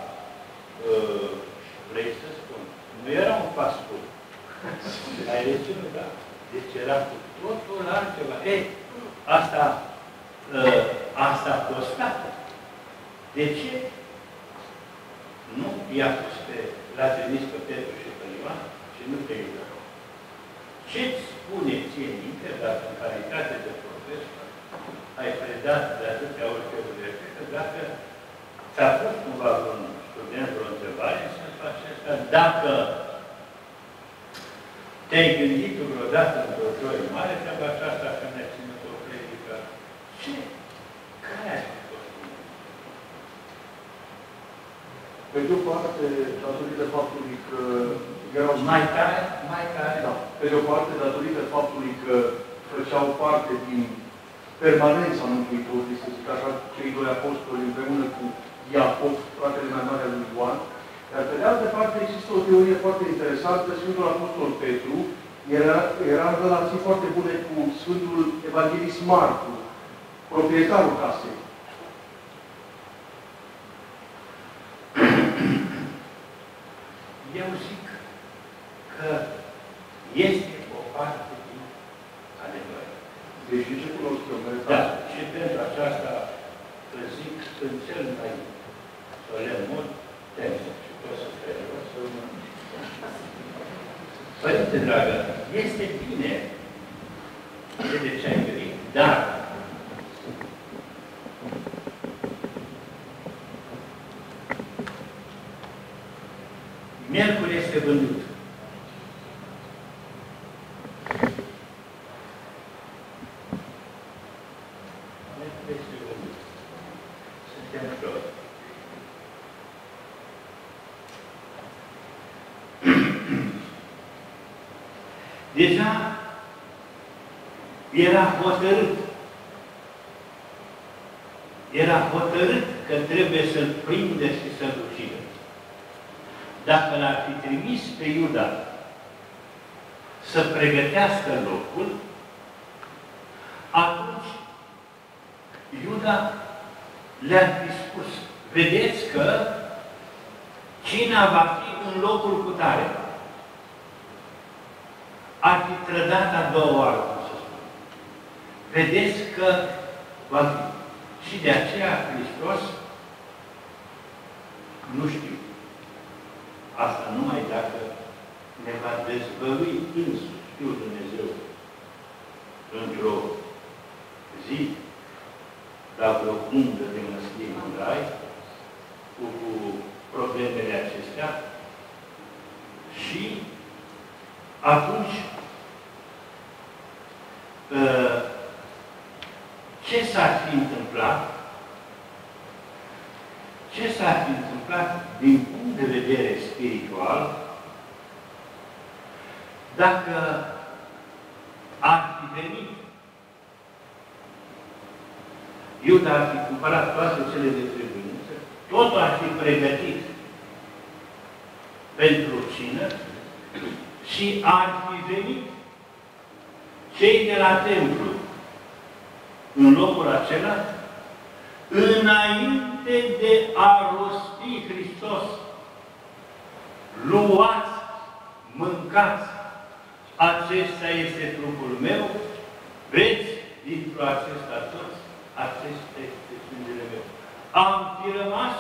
vrei să spun, nu era un fast food. Ai reținut, da? Deci era cu totul altceva. Ei, asta costa. De ce? Nu i-a pus l-a trimis pe Petru și pe Ioan și nu pe Iuda. Ce-ți spune ție minte, dacă în calitate de profesor ai predat de atâtea ori pe universitate, dacă ți-a pus cumva un student vreo întrebare în sensul acesta, dacă te-ai gândit vreodată într-o joie mare, treaba aceasta că ne-a ținut o predică. Ce? Care ai fost? Pe de o parte, datorită faptului că erau... Mai tare? Da. Pe de o parte, datorită faptului că făceau parte din permanența Mântuitorului, să zic așa, cei doi apostoli împreună cu Iacov, fratele mai mare al lui Ioan. Dar pe de altă parte există o teorie foarte interesantă. Sfântul Apostol Petru era în relații foarte bune cu Sfântul Evanghelist Marcu, proprietarul casei. Eu zic că este o parte din adevăr. Deci ce cunosc eu? Da, și pentru aceasta zic în cel mai solemn mod, și pot să sper să Părinte dragă, este bine de ce ai gândit, dar miercuri este vândut. Miercuri este vândut. Suntem toți. Deja era hotărât. Era hotărât că trebuie să-l prindă și să-l ucidă. Dacă l-ar fi trimis pe Iuda să pregătească locul, atunci Iuda le-ar fi spus, vedeți că cina va fi în locul cutare. Ar fi trădat a doua oară, cum să spun. Vedeți că va fi. Și de aceea Hristos, nu știu, asta numai dacă ne va dezvălui însuși Fiul Dumnezeu într-o zi, la vreo undă de măslie în rai, cu problemele acestea, și atunci ce s-ar fi întâmplat? Ce s-ar fi întâmplat din punct de vedere spiritual dacă ar fi venit Iuda ar fi cumpărat toate cele de trebuință, totul ar fi pregătit pentru cină și ar fi venit cei de la templu în locul acela, înainte de a rosti Hristos, luați, mâncați, acesta este trupul meu, veți dintr-o acesta toți, acesta este sângele meu. Am fi rămas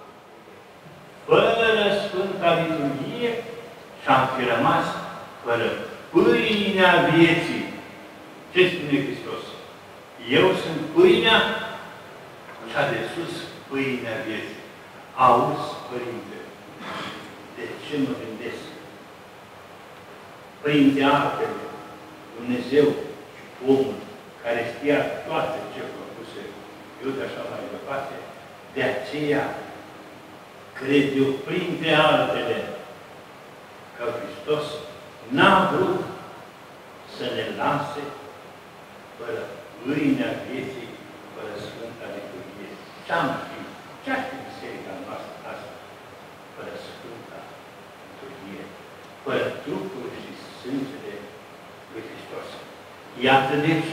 fără Sfânta Liturghie și am fi rămas fără pâinea vieții. Ce spune Hristos? Eu sunt pâinea cea de sus, pâinea vieții. Auzi, Părinte, de ce mă gândesc? Părinte Artele, Dumnezeu și omul, care știa toate ce făcuse Iuda așa mai departe, de aceea, cred eu, printre altele, că Hristos n-a vrut să ne lase fără pâinea vieții, fără Sfânta Liturghie. Ce-am fi? Ce-ar fi biserica noastră asta? Fără Sfânta Liturghie, fără trupul și sângele lui Hristos. Iată deci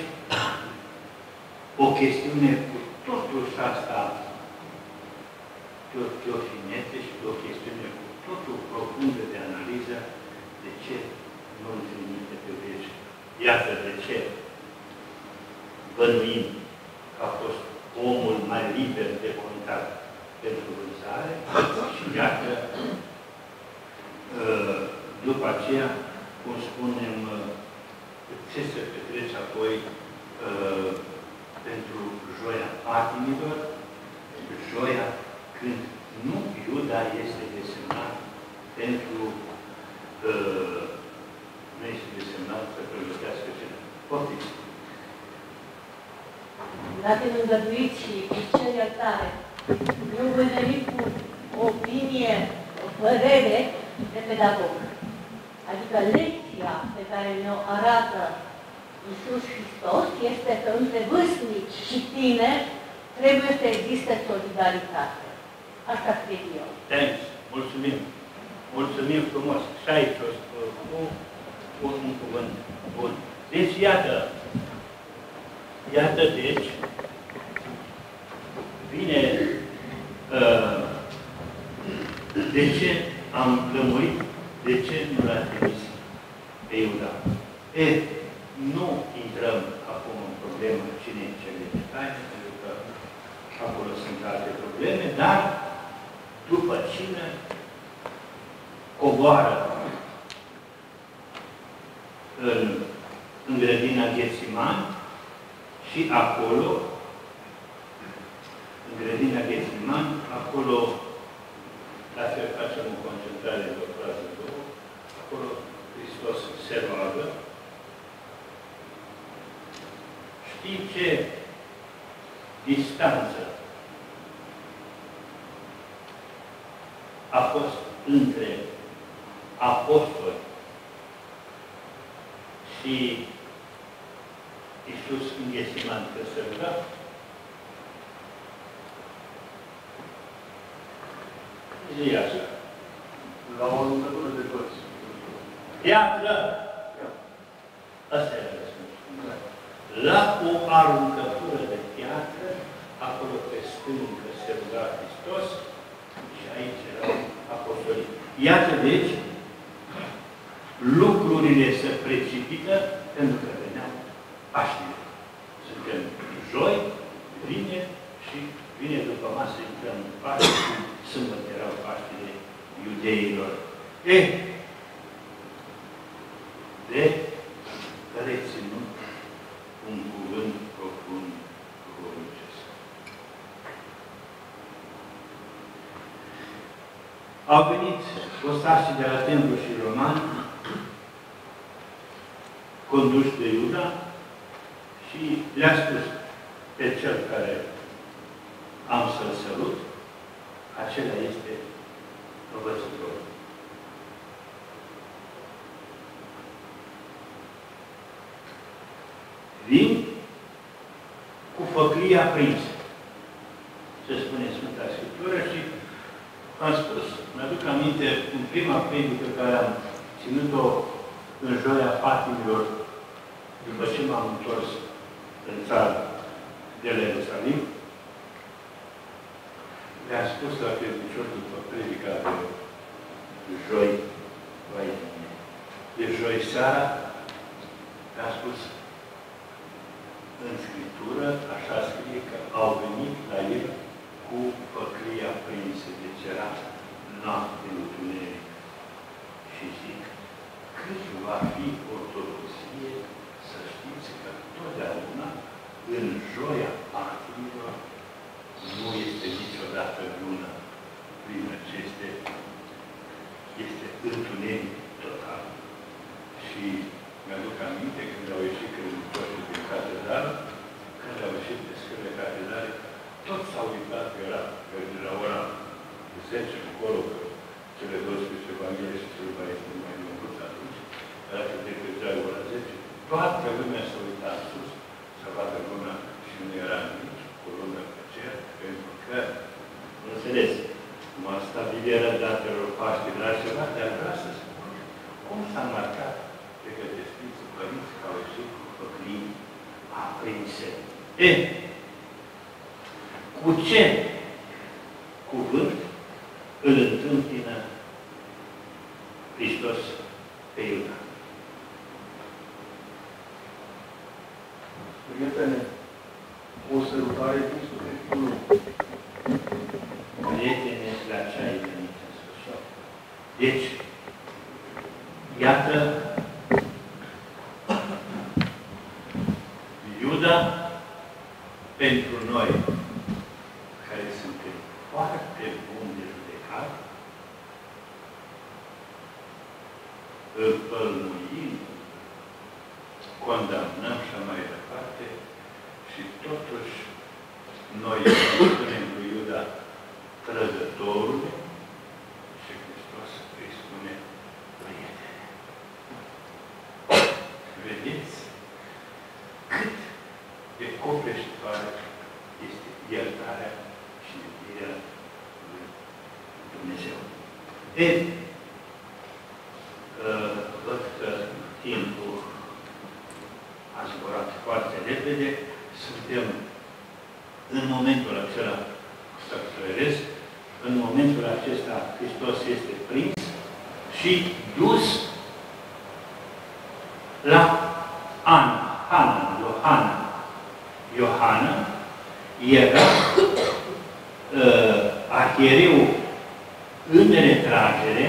o chestiune cu totul și asta pe o finețe și pe o chestiune cu totul profundă de analiză de ce nu îl trimite pe veci. Iată de ce bănuim că a fost omul mai liber de contact pentru vânzare și iată după aceea, cum spunem, ce se petrece apoi pentru joia patimilor, joia când nu Iuda este desemnat pentru nu este desemnat să prelătească cele. Poftiți! Dacă ne îngăduiți și îți cer iertare, eu voi veni cu o opinie, o părere de pedagog. Adică lecția pe care ne-o arată Iisus Hristos este că între vârstnici și tineri trebuie să existe solidaritate. Asta cred eu. Thanks. Mulțumim. Mulțumim frumos. Și aici un cuvânt bun. Deci, iată, deci, vine de ce am lămurit, de ce nu l-a trimis pe Iuda. Nu intrăm acum în problemă cine e cele detalii, pentru că acolo sunt alte probleme, dar după cină coboară în grădina Ghețimani și acolo, în grădina Ghețimani, acolo, la fel facem o concentrare de o frază două, acolo Hristos se roagă. Știi ce distanță a fost între apostoli și Iisus în Ghețimani când se ruga? Zi așa. La o aruncătură de părți. Piatră! Asta e răspunsul. La o aruncătură de piatră, acolo pe stâncă se ruga Hristos și aici erau apostolii. Iată deci, lucrurile se precipită pentru că veneau Paștile. Suntem joi, vineri și vine după masă, intrăm în Paște, sâmbătă erau Paștile iudeilor. De reținut un cuvânt profund duhovnicesc. Au venit ostașii de la templu și romani, conduși de Iuda, și le-a spus pe cel care am să-l sărut, acela este învățătorul. Vin cu făclia aprinsă. Se spune în Sfânta Scriptură și am spus, mi-aduc aminte, în prima predică care am ținut-o în joia patimilor, după ce m-am întors în țară de la Ierusalim, le-am spus la credincior după predica de joi, de joi seara, le-am spus, în Scriptură, așa scrie că au venit la el cu făclia aprinse, deci era noapte întuneric. Și zic, cât va fi ortodoxie, să știți că totdeauna în joia patimilor nu este niciodată lună plină, ci este întuneric total. Și Mi-aduc aminte când au ieșit credincioșii din catedrală, când au ieșit de scările catedrale, toți s-au uitat că era la ora 10 încolo, că cele 12 Evanghelii și cele mai mult atunci, era că de cădea ora 10, toată lumea s-a uitat sus, să vadă luna și nu era nici o lună pe cer, pentru că, nu înțeles, cum stabilirea datelor Paștii la ceva, dar vreau să spun cum s-a marcat de către Sfinții Părinți că au ieșit cu făclii aprinse. Cu ce cuvânt îl întâmpină Hristos pe Iuda? Prietene, o sărutare cu subiectul. Prietene, la ce ai venit în sfârșit? Deci, iată, Iuda, pentru noi, care suntem foarte buni de judecat, îl pălmuim, condamnăm și mai departe, și totuși noi spunem lui Iuda trădătorul și Hristos îi spune prietene. Vedeți cât de copleșitoare este iertarea și iubirea lui Dumnezeu. Văd că timpul a zburat foarte repede. Suntem în momentul acela, să accelerez, în momentul acesta Hristos este prins și dus la Iohana era arhiereu în retragere,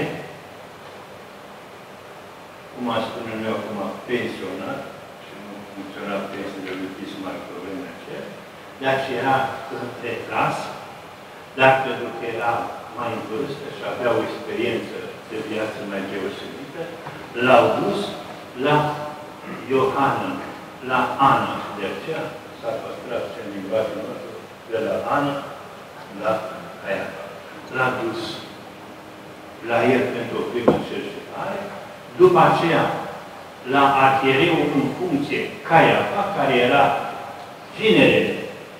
cum a spune noi acum, pensionat, și nu funcționa pensiile lui Bismarck pe vremea aceea, dar și era retras, dar pentru că era mai în vârstă și avea o experiență de viață mai deosebită, l-au dus la Iohana, la Ana, și de aceea s-a păstrat și în limbajul nostru de la Ana la Caiafa. L-a dus la el pentru o primă cercetare, după aceea la arhiereu în funcție Caiafa, care era ginerele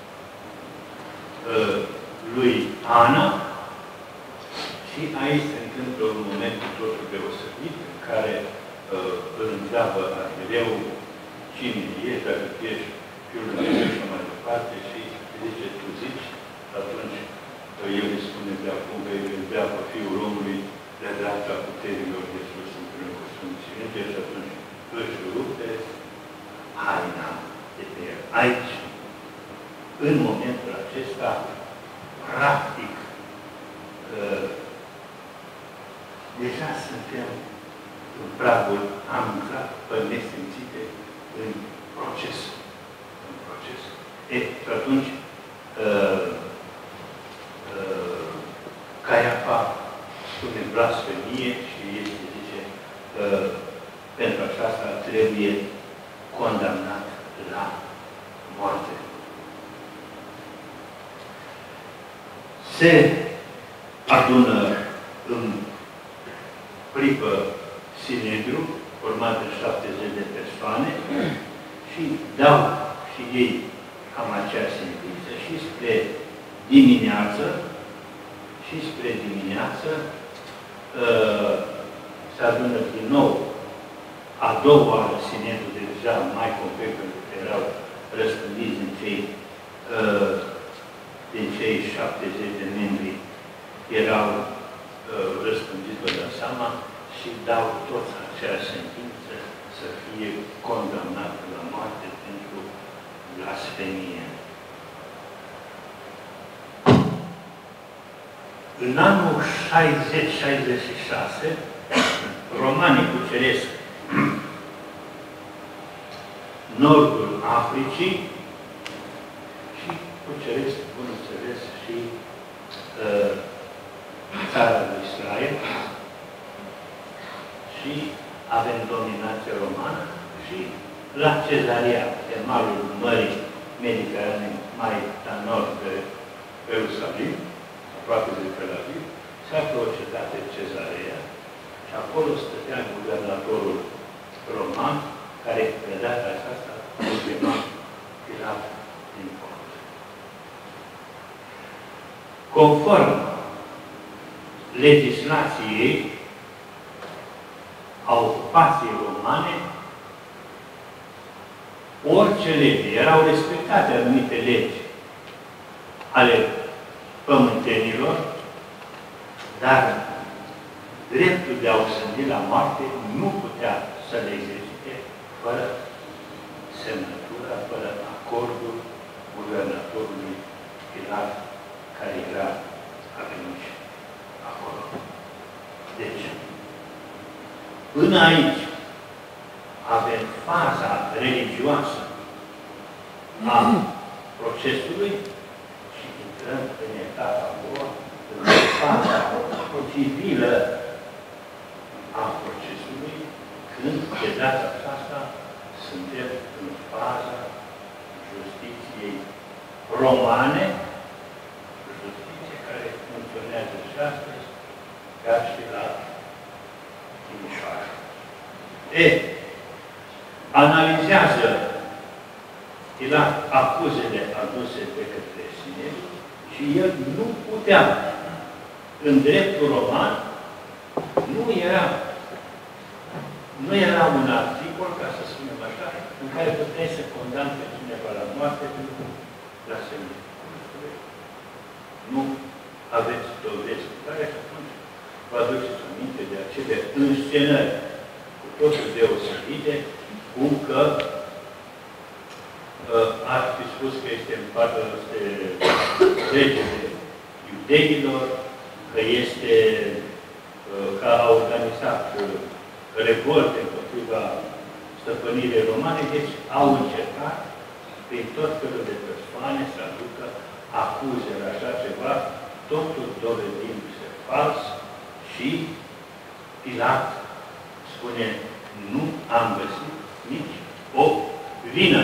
lui Ana, și aici se întâmplă un moment totul deosebit în care îl întreabă arhiereul cine ești, dacă tu ești Fiul lui Dumnezeu și mai departe, și zice, tu zici, atunci el îi spune de acum că el îndreapă Fiul omului de dreapta puterilor de sus împreună cu Sfânții Îngeri, și atunci își rupe haina de pe el. Aici, în momentul acesta, practic, deja suntem în pragul, am intrat pe nesimțite în proces. Și atunci, Caiafa spune blasfemie și este, zice, pentru aceasta trebuie condamnat la moarte. Se adună în clipă Sinedriu, format de 70 de persoane, și dau și ei cam acea sentință și spre dimineață se adună din nou a doua oară Sinedriu, deja mai complet, pentru că erau răspândiți din cei 70 de membri, erau răspândiți, vă dați seama, și dau toți aceeași sentință să fie condamnat la moarte pentru blasfemie. În anul 60-66, romanii cuceresc nordul Africii și cuceresc, bun înțeles, și țara lui Israel, și avem dominație romană, Și la Cezarea, pe malul Mării Mediterane, mai la nord de Ierusalim, aproape de Tel Aviv, se află o cetate Cezarea și acolo stătea guvernatorul roman, care pe data aceasta îl chema Pilat din Pont. Conform legislației a ocupației romane, orice lege, erau respectate anumite legi ale pământenilor, dar dreptul de a osândi la moarte nu putea să le exercite fără semnătura, fără acordul guvernatorului Pilat, care era atunci acolo. Deci, până aici avem faza religioasă a procesului și intrăm în etapa a doua, în faza civilă a procesului, când, de data aceasta, suntem în faza justiției romane, justiție care funcționează și astăzi, ca și la Timișoara. Analizează Pilat acuzele aduse de către Sinedriu și el nu putea, în dreptul roman, nu era un articol, ca să spunem așa, în care puteai să condamni pe cineva la moarte pentru blasfemie. Nu aveți dovezi cu care și atunci vă aduceți aminte de acele înscenări cu totul deosebite, cum că ar fi spus că este în partea regele iudeilor, că este că a organizat revolte împotriva stăpânirii romane, deci au încercat prin tot felul de persoane să aducă acuze la așa ceva, totul dovedindu-se fals și Pilat spune, nu am găsit nici o vină.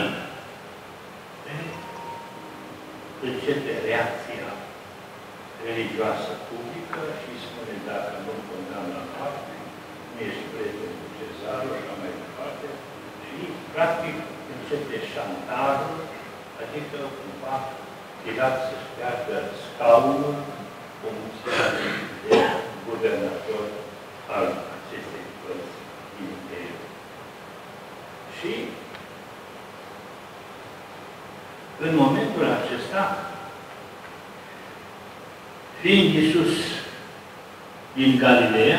Începe reacția religioasă publică și spune, dacă nu condamn la moarte, nu ești prieten cu cezarul și mai departe. Și, practic, începe șantajul, adică, cumva, Pilat să-și piardă scaunul funcția de guvernator al acestei părți din interior. Și, în momentul acesta, fiind Iisus din Galileea,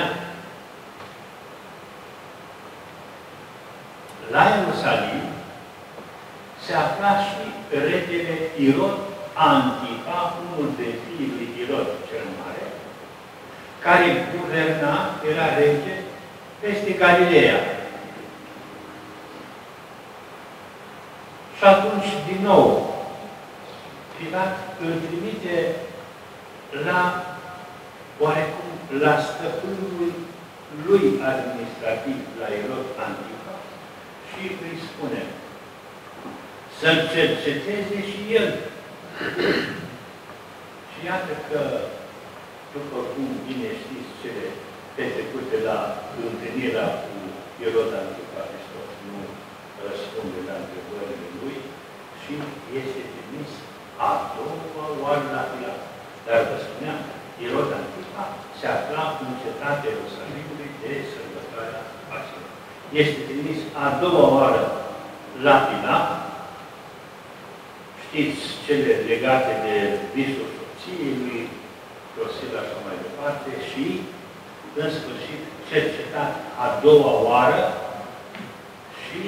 la Ierusalim se afla și regele Irod Antipa, unul de fiii lui Irod cel Mare, care guverna, era rege, peste Galileea. Și atunci, din nou, Pilat îl trimite oarecum, la stăpânul lui administrativ, la Irod Antipa, și îi spune să-l cerceteze și el. Și iată că, după cum bine știți, cele petrecute la întâlnirea cu Irod Antipa, Hristos nu răspunde la întrebările lui și este trimis a doua oară la Pilat. Dar vă spuneam, Irod Antipa se afla în cetatea Ierusalimului de sărbătoarea Paștilor. Este trimis a doua oară la Pilat. Știți cele legate de visul soției lui Drosila și mai departe și, în sfârșit, cercetat a doua oară și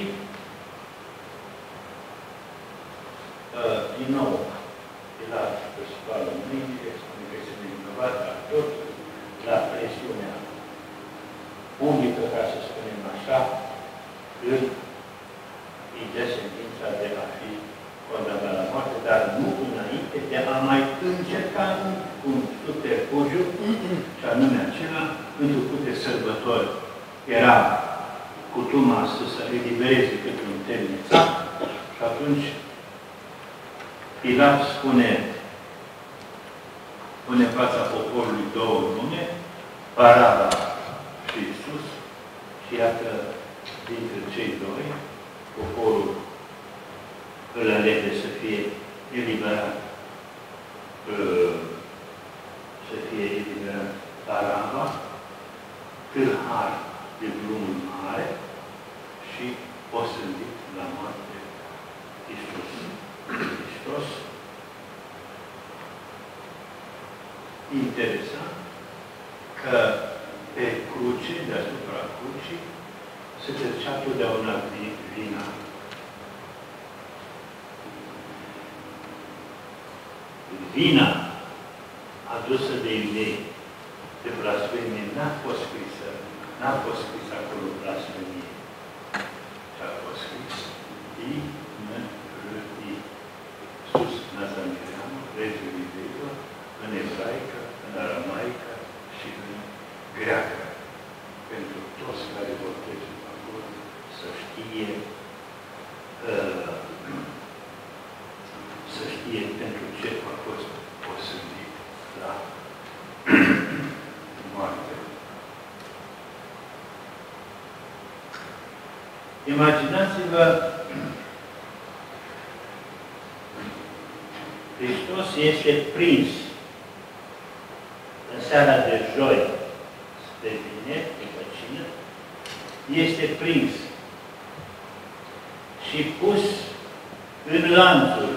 din nou, Pilat își spală mâinile, spune că este nevinovat la totul, la presiunea publică, ca să spunem așa, îi dă sentința de a fi condamnat la moarte, dar nu înainte de a mai încerca un subterfugiu, și anume acela, întrucât de sărbători era cu Tuma să elibereze câte un temnițat și atunci Pilat pune în fața poporului două nume, Baraba și Iisus, și iată, dintre cei doi, poporul îl alege să fie eliberat, Baraba, tâlhar de drumul mare și osândit la moarte Iisus. Hristos, interesant că pe cruce, deasupra crucii, se trecea totdeauna vina. Vina adusă de iudei, de blasfemie, n-a fost scrisă acolo blasfemie. Și a fost scris Iisus Nazarineanu, regele iudeilor, în ebraică, în aramaică și în greacă. Pentru toți care vor trece pe acolo să știe pentru ce a fost osândit la moarte. Imaginați-vă, Hristos este prins în seara de joi spre vineri, după cină, este prins și pus în lanțuri.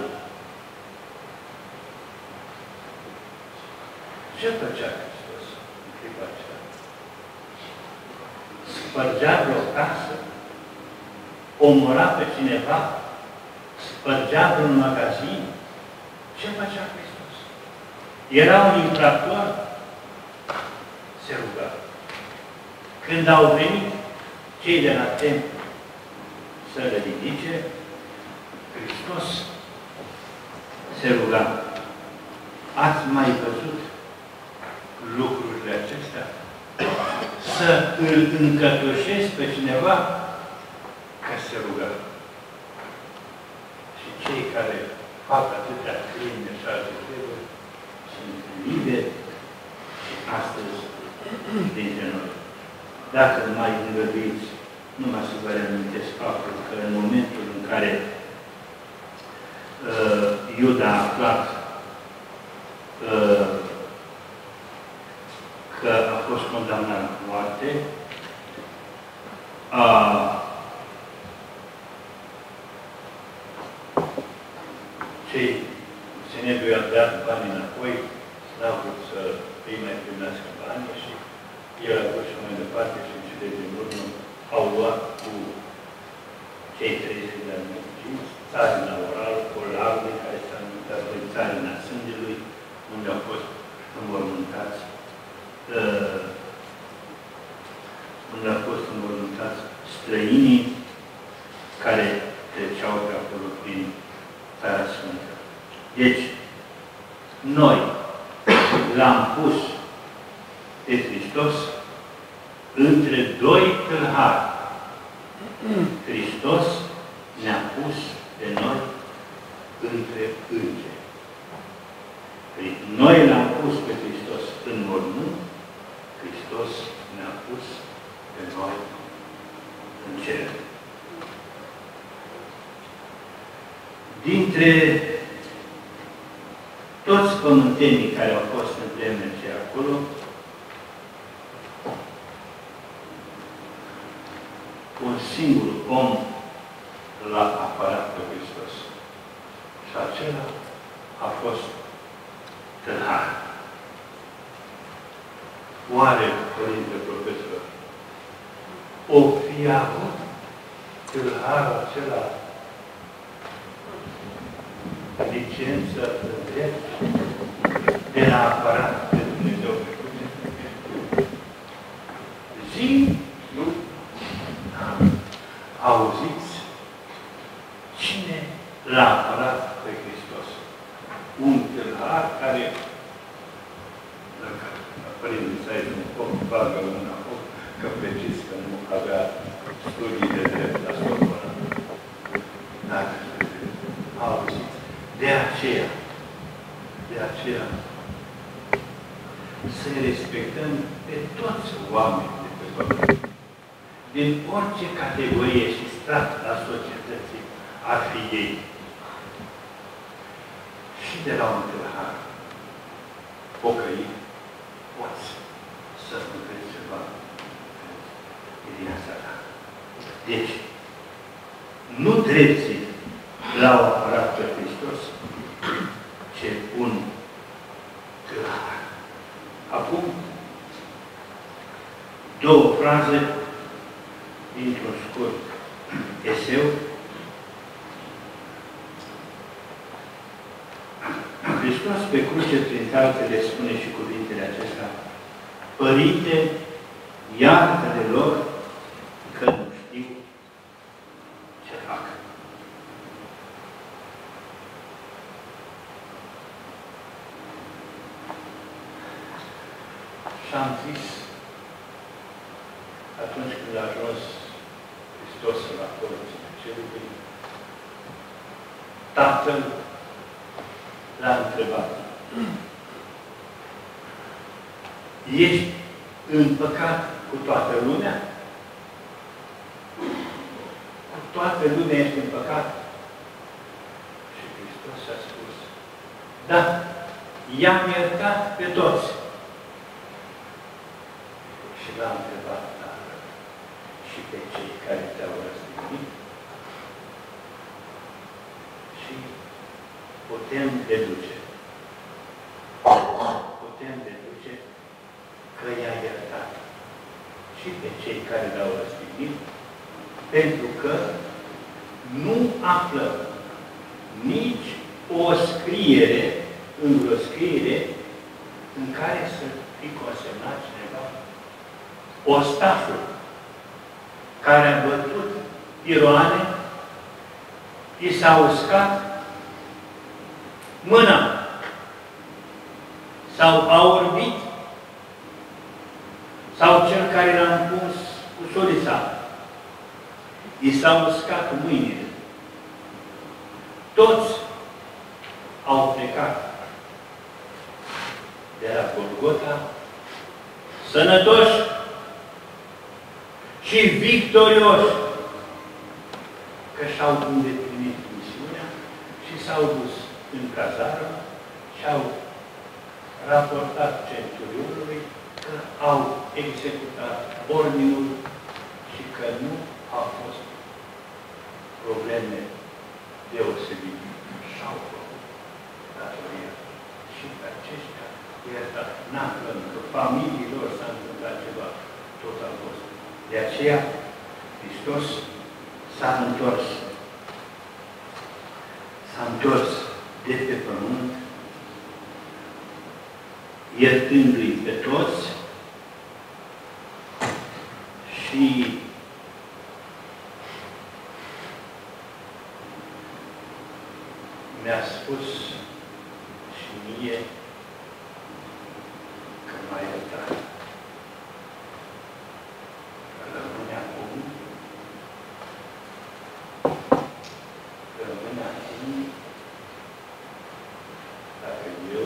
Ce făcea Hristos în clipa aceea? Spărgea vreo casă? Omora pe cineva? Spărgea vreun magazin? Ce făcea Hristos? Era un infractor? Se ruga. Când au venit cei de la templu să-l ridice, Hristos se ruga. Ați mai văzut lucrurile acestea? Să îl încătușesc pe cineva ca se ruga. Și cei care fac atâtea crime și alte treburi sunt liberi și astăzi dintre noi. Dacă mai îngăduiți, numai să vă reamintesc faptul că în momentul în care Iuda a aflat că a fost condamnat la moarte, cei Senedul i-au dat banii înapoi, n-au vrut să îi mai primească banii și el a vrut și mai departe și în cele din urmă au luat cu cei 30 de ani țarina oralului, care s-a numit apoi țarina sângelui, unde au fost înmormântați străinii care treceau pe acolo prin Țara Sfântă. Deci, noi l-am pus pe Hristos între doi tâlhari. Hristos ne-a pus pe noi între îngeri. Noi l-am pus pe Hristos în mormânt, Hristos ne-a pus pe noi în cer. Dintre toți pământenii care au fost în vremea aceea acolo, un singur om l-a apărat pe Hristos. Și acela a fost tâlhar. Oare, Părinte Profesor, o fi avut tâlharul acela licență în drept de la apărat pe Dumnezeu pe cruce? Zi, nu? Auziți? Cine l-a apărat pe Hristos? Un tâlhar care, Părinte, să ai un foc, bagă mâna foc, că precis că nu avea studii de drept la Sorbona, dacă au auzit. De aceea, să respectăm pe toți oamenii de pe pământ, din orice categorie și strat a societății ar fi ei. Și de la un tâlhar pocăit poți să înveți ceva în viața ta. Deci, nu drepții l-au apărat pe Hristos, ce un tâlhar. Acum, două fraze dintr-un scurt eseu. Hristos pe cruce, printre altele, spune și cuvintele acestea: Părinte, iartă-le lor că nu știu ce fac. Și am zis, atunci când a ajuns Hristos la porțile cerului, Tatăl l-a întrebat: ești în păcat cu toată lumea? Cu toată lumea ești în păcat? Și Hristos a spus: da, i-am iertat pe toți. Și l-a întrebat Tatăl: și pe cei care te-au răstignit? Și putem deduce că i-a iertat și pe cei care l-au răstignit, pentru că nu află nici o scriere, în vreo scriere, în care să fi consemnat cineva ostaful care a bătut piroane, i s-a uscat mâna sau a orbit, sau cel care l-a împuns cu solița, i s-au uscat mâinile. Toți au plecat de la Golgota sănătoși și victorioși, că și-au îndeplinit misiunea și s-au dus în cazarmă și au raportat centurionului că au executat ordinul și că nu au fost probleme deosebite. Și-au făcut datoria. Și pe aceștia iertat. N-aflăm că familiilor s-a întâmplat ceva. Tot a fost. De aceea, Hristos s-a întors. S-a întors de pe pământ, iertându-i pe toți și mi-a spus și mie că m-a iertat. Rămâne acum, dacă eu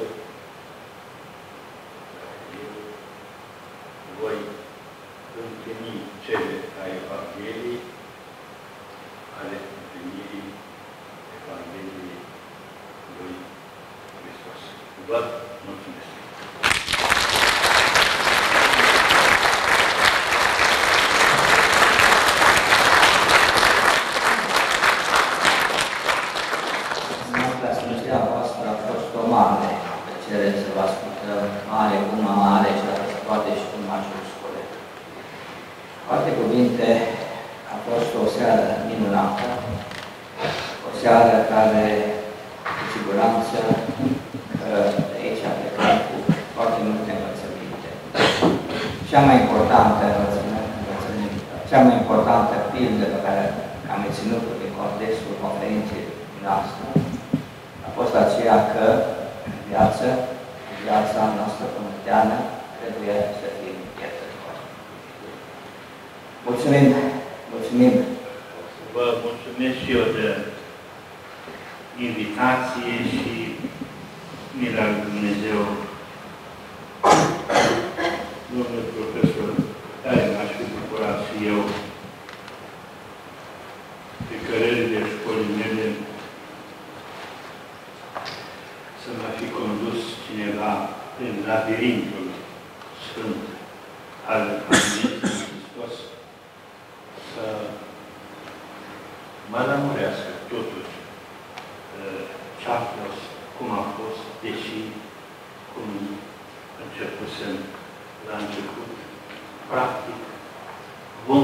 voi întâlni cele a Evangheliei, ale întâlnirii Evangheliei lui Hristos. Vă mulțumesc! Noaptea slujia voastră a fost o mare plăcere să vă ascultăm, mare, guma mare, ceea ce se poate și cu majuscule. Cu alte cuvinte, a fost o seară minunată, o seară care, cu siguranță, că de aici a plecat cu foarte multe învățăminte. Cea mai importantă cea mai importantă pildă pe care am reținut-o din contextul conferinței noastre a fost aceea că viața noastră trebuie să fie iertătoare. Mulțumim Mulțumim! Vă mulțumesc și eu de invitație și mila lui Dumnezeu. Domnule profesor, tare m-aș fi bucurat și eu pe cărările școlii mele să mă fi condus cineva în labirintul sfânt al Familiei Hristos, să mă lămurească totuși ce a fost, cum a fost, deși cum începusem la început, practic, vom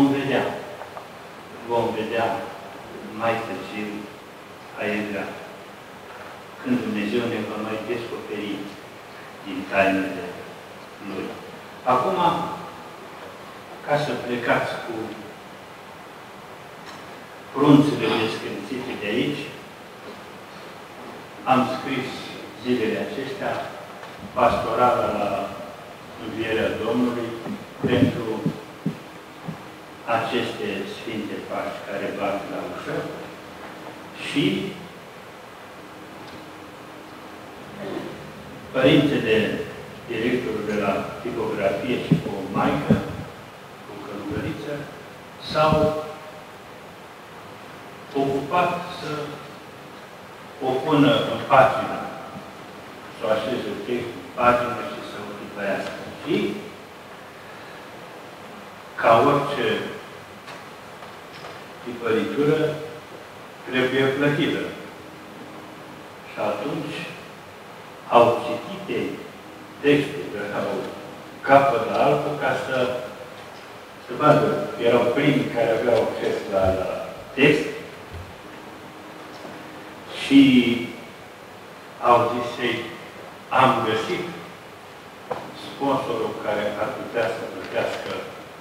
vedea mai târziu aiurea, când Dumnezeu ne va mai descoperi din tainele Lui. Acum, ca să plecați cu prunțile descrențite de aici, am scris zilele acestea pastorala la Învierea Domnului pentru aceste Sfinte Paști care bat la ușă și părintele directorul de la tipografie și cu o maică, cu o călugăriță, s-au ocupat să o pună în pagină, să o așeze în pagină și să o tipărească. Și, ca orice tipăritură, trebuie plătită. Și atunci au citit textul de la o capăt la altul ca să vadă. Erau primii care aveau acces la text și au zis ei, am găsit sponsorul care ar putea să plătească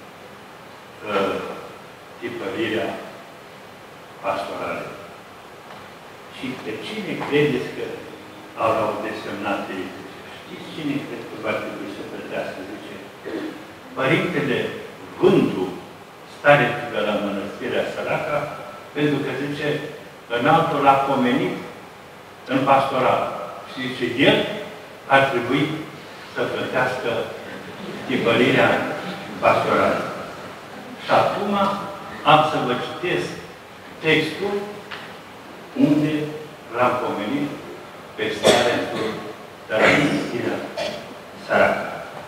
tipărirea pastorală. Și pe cine credeți că au desemnat ei? Știți cine cred că va trebui să plătească? Zice, Părintele Vântu, starețul de la Mănăstirea Săraca, pentru că, zice, înaltul l-a pomenit în pastoral. Și zice, el ar trebui să plătească tipărirea pastorală. Și acum am să vă citesc textul unde l-am pomenit pe starețul de la Mănăstirea Săraca.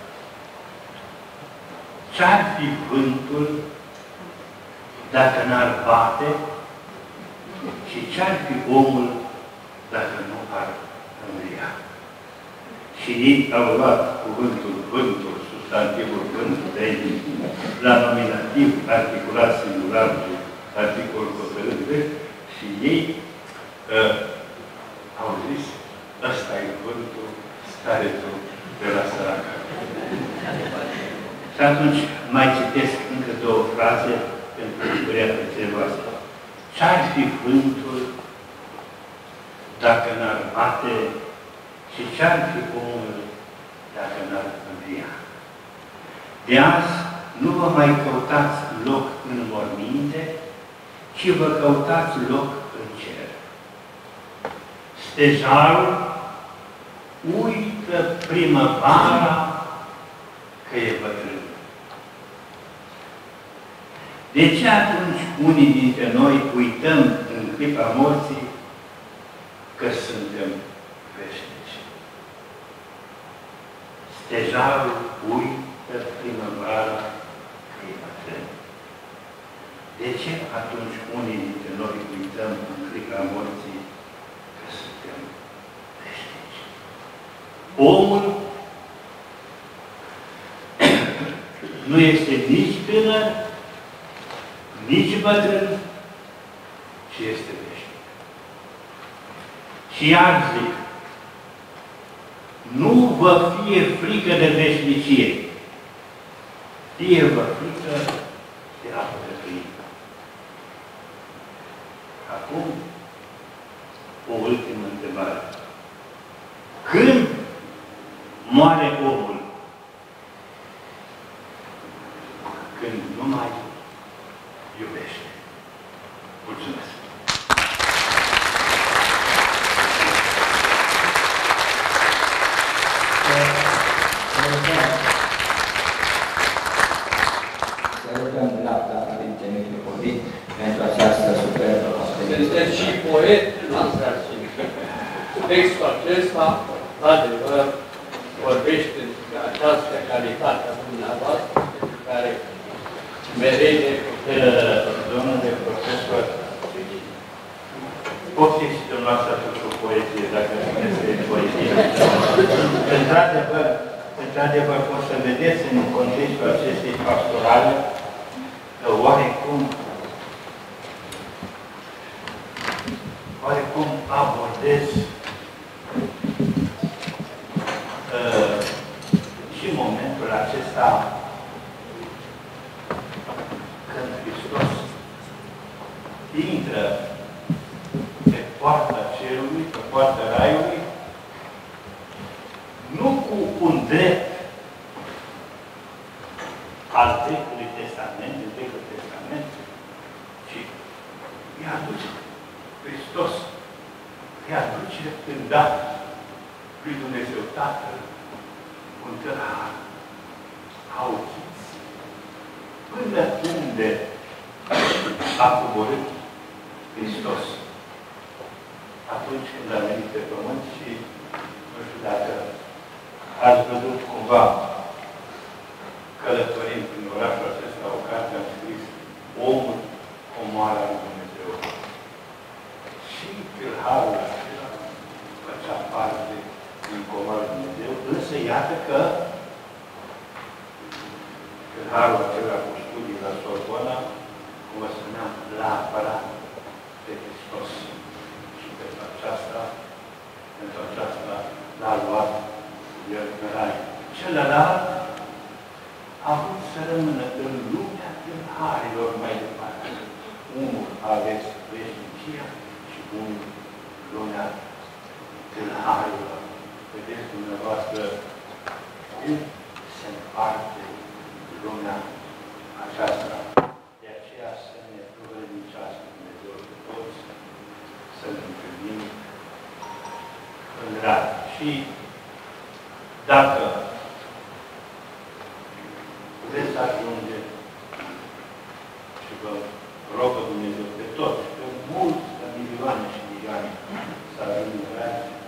Ce-ar fi vântul dacă n-ar bate și ce-ar fi omul dacă nu ar învia? Și ei au luat cuvântul vântul, substantivul vântul de aici, la nominativ, articulat singular și articol hotărât de, și ei au zis, ăsta e vântul, starețul de la Săraca. Și atunci mai citesc încă două fraze pentru bucuria pe voastră. Ce-ar fi vântul dacă n-ar bate și ce-ar fi omul dacă n-ar învia? De azi nu vă mai căutați loc în morminte, ci vă căutați loc în cer. Stejarul uită primăvara că e bătrân. De ce atunci unii dintre noi uităm în clipa morții că suntem veșnici? Stejarul uită primăvara că e bătrân. De ce atunci unii dintre noi uităm în clipa morții că suntem veșnici? Omul nu este nici tânăr, nici bătrân, ci este veșnic. Și iar zic, nu vă fie frică de veșnicie, fie-vă frică de apă de pâine. Acum, o ultimă întrebare. Când moare omul? Când nu mai iubește. Mulțumesc! Să rugăm dreapta Părinte Mitropolit pentru această superbă conferință. Sunteți și poet, textul acesta, adevăr, vorbește despre această calitate a dumneavoastră, pentru care merede Domnule profesor, poftiți și dumneavoastră pentru poezie, dacă spuneți că e poezie. Într-adevăr, o să vedeți în contextul acestei pastorale că oarecum abordez și momentul acesta când Hristos intră pe poarta cerului, pe poarta raiului, nu cu un drept al Vechiului Testament, din Vechiul Testament, ci îi aduce Hristos, îi aduce îndată lui Dumnezeu Tatăl un tâlhar. Auziți, până unde a coborât Hristos atunci când a venit pe pământ și nu știu dacă ați văzut cumva călătorind prin orașul acesta, o carte am scris Omul omoară lui Dumnezeu. Și tâlharul acela făcea parte din comoară lui Dumnezeu, însă iată că tâlharul acela cu studii la Sorbona, cum vă spuneam, l-a apărat pe Hristos. Și pentru aceasta l-a luat el în rai. Celălalt a vrut să rămână în lumea tâlharilor mai departe. Unul a ales veșnicia și unul lumea tâlharilor. Vedeți dumneavoastră cum se împarte lumea aceasta. De aceea să ne rugănicească Dumnezeu pe toți, să ne întâlnim în rai. Și dacă puteți ajunge și vă rog Dumnezeu pe toți, pe mulți, pe milioane și milioane, să ajungă în rai,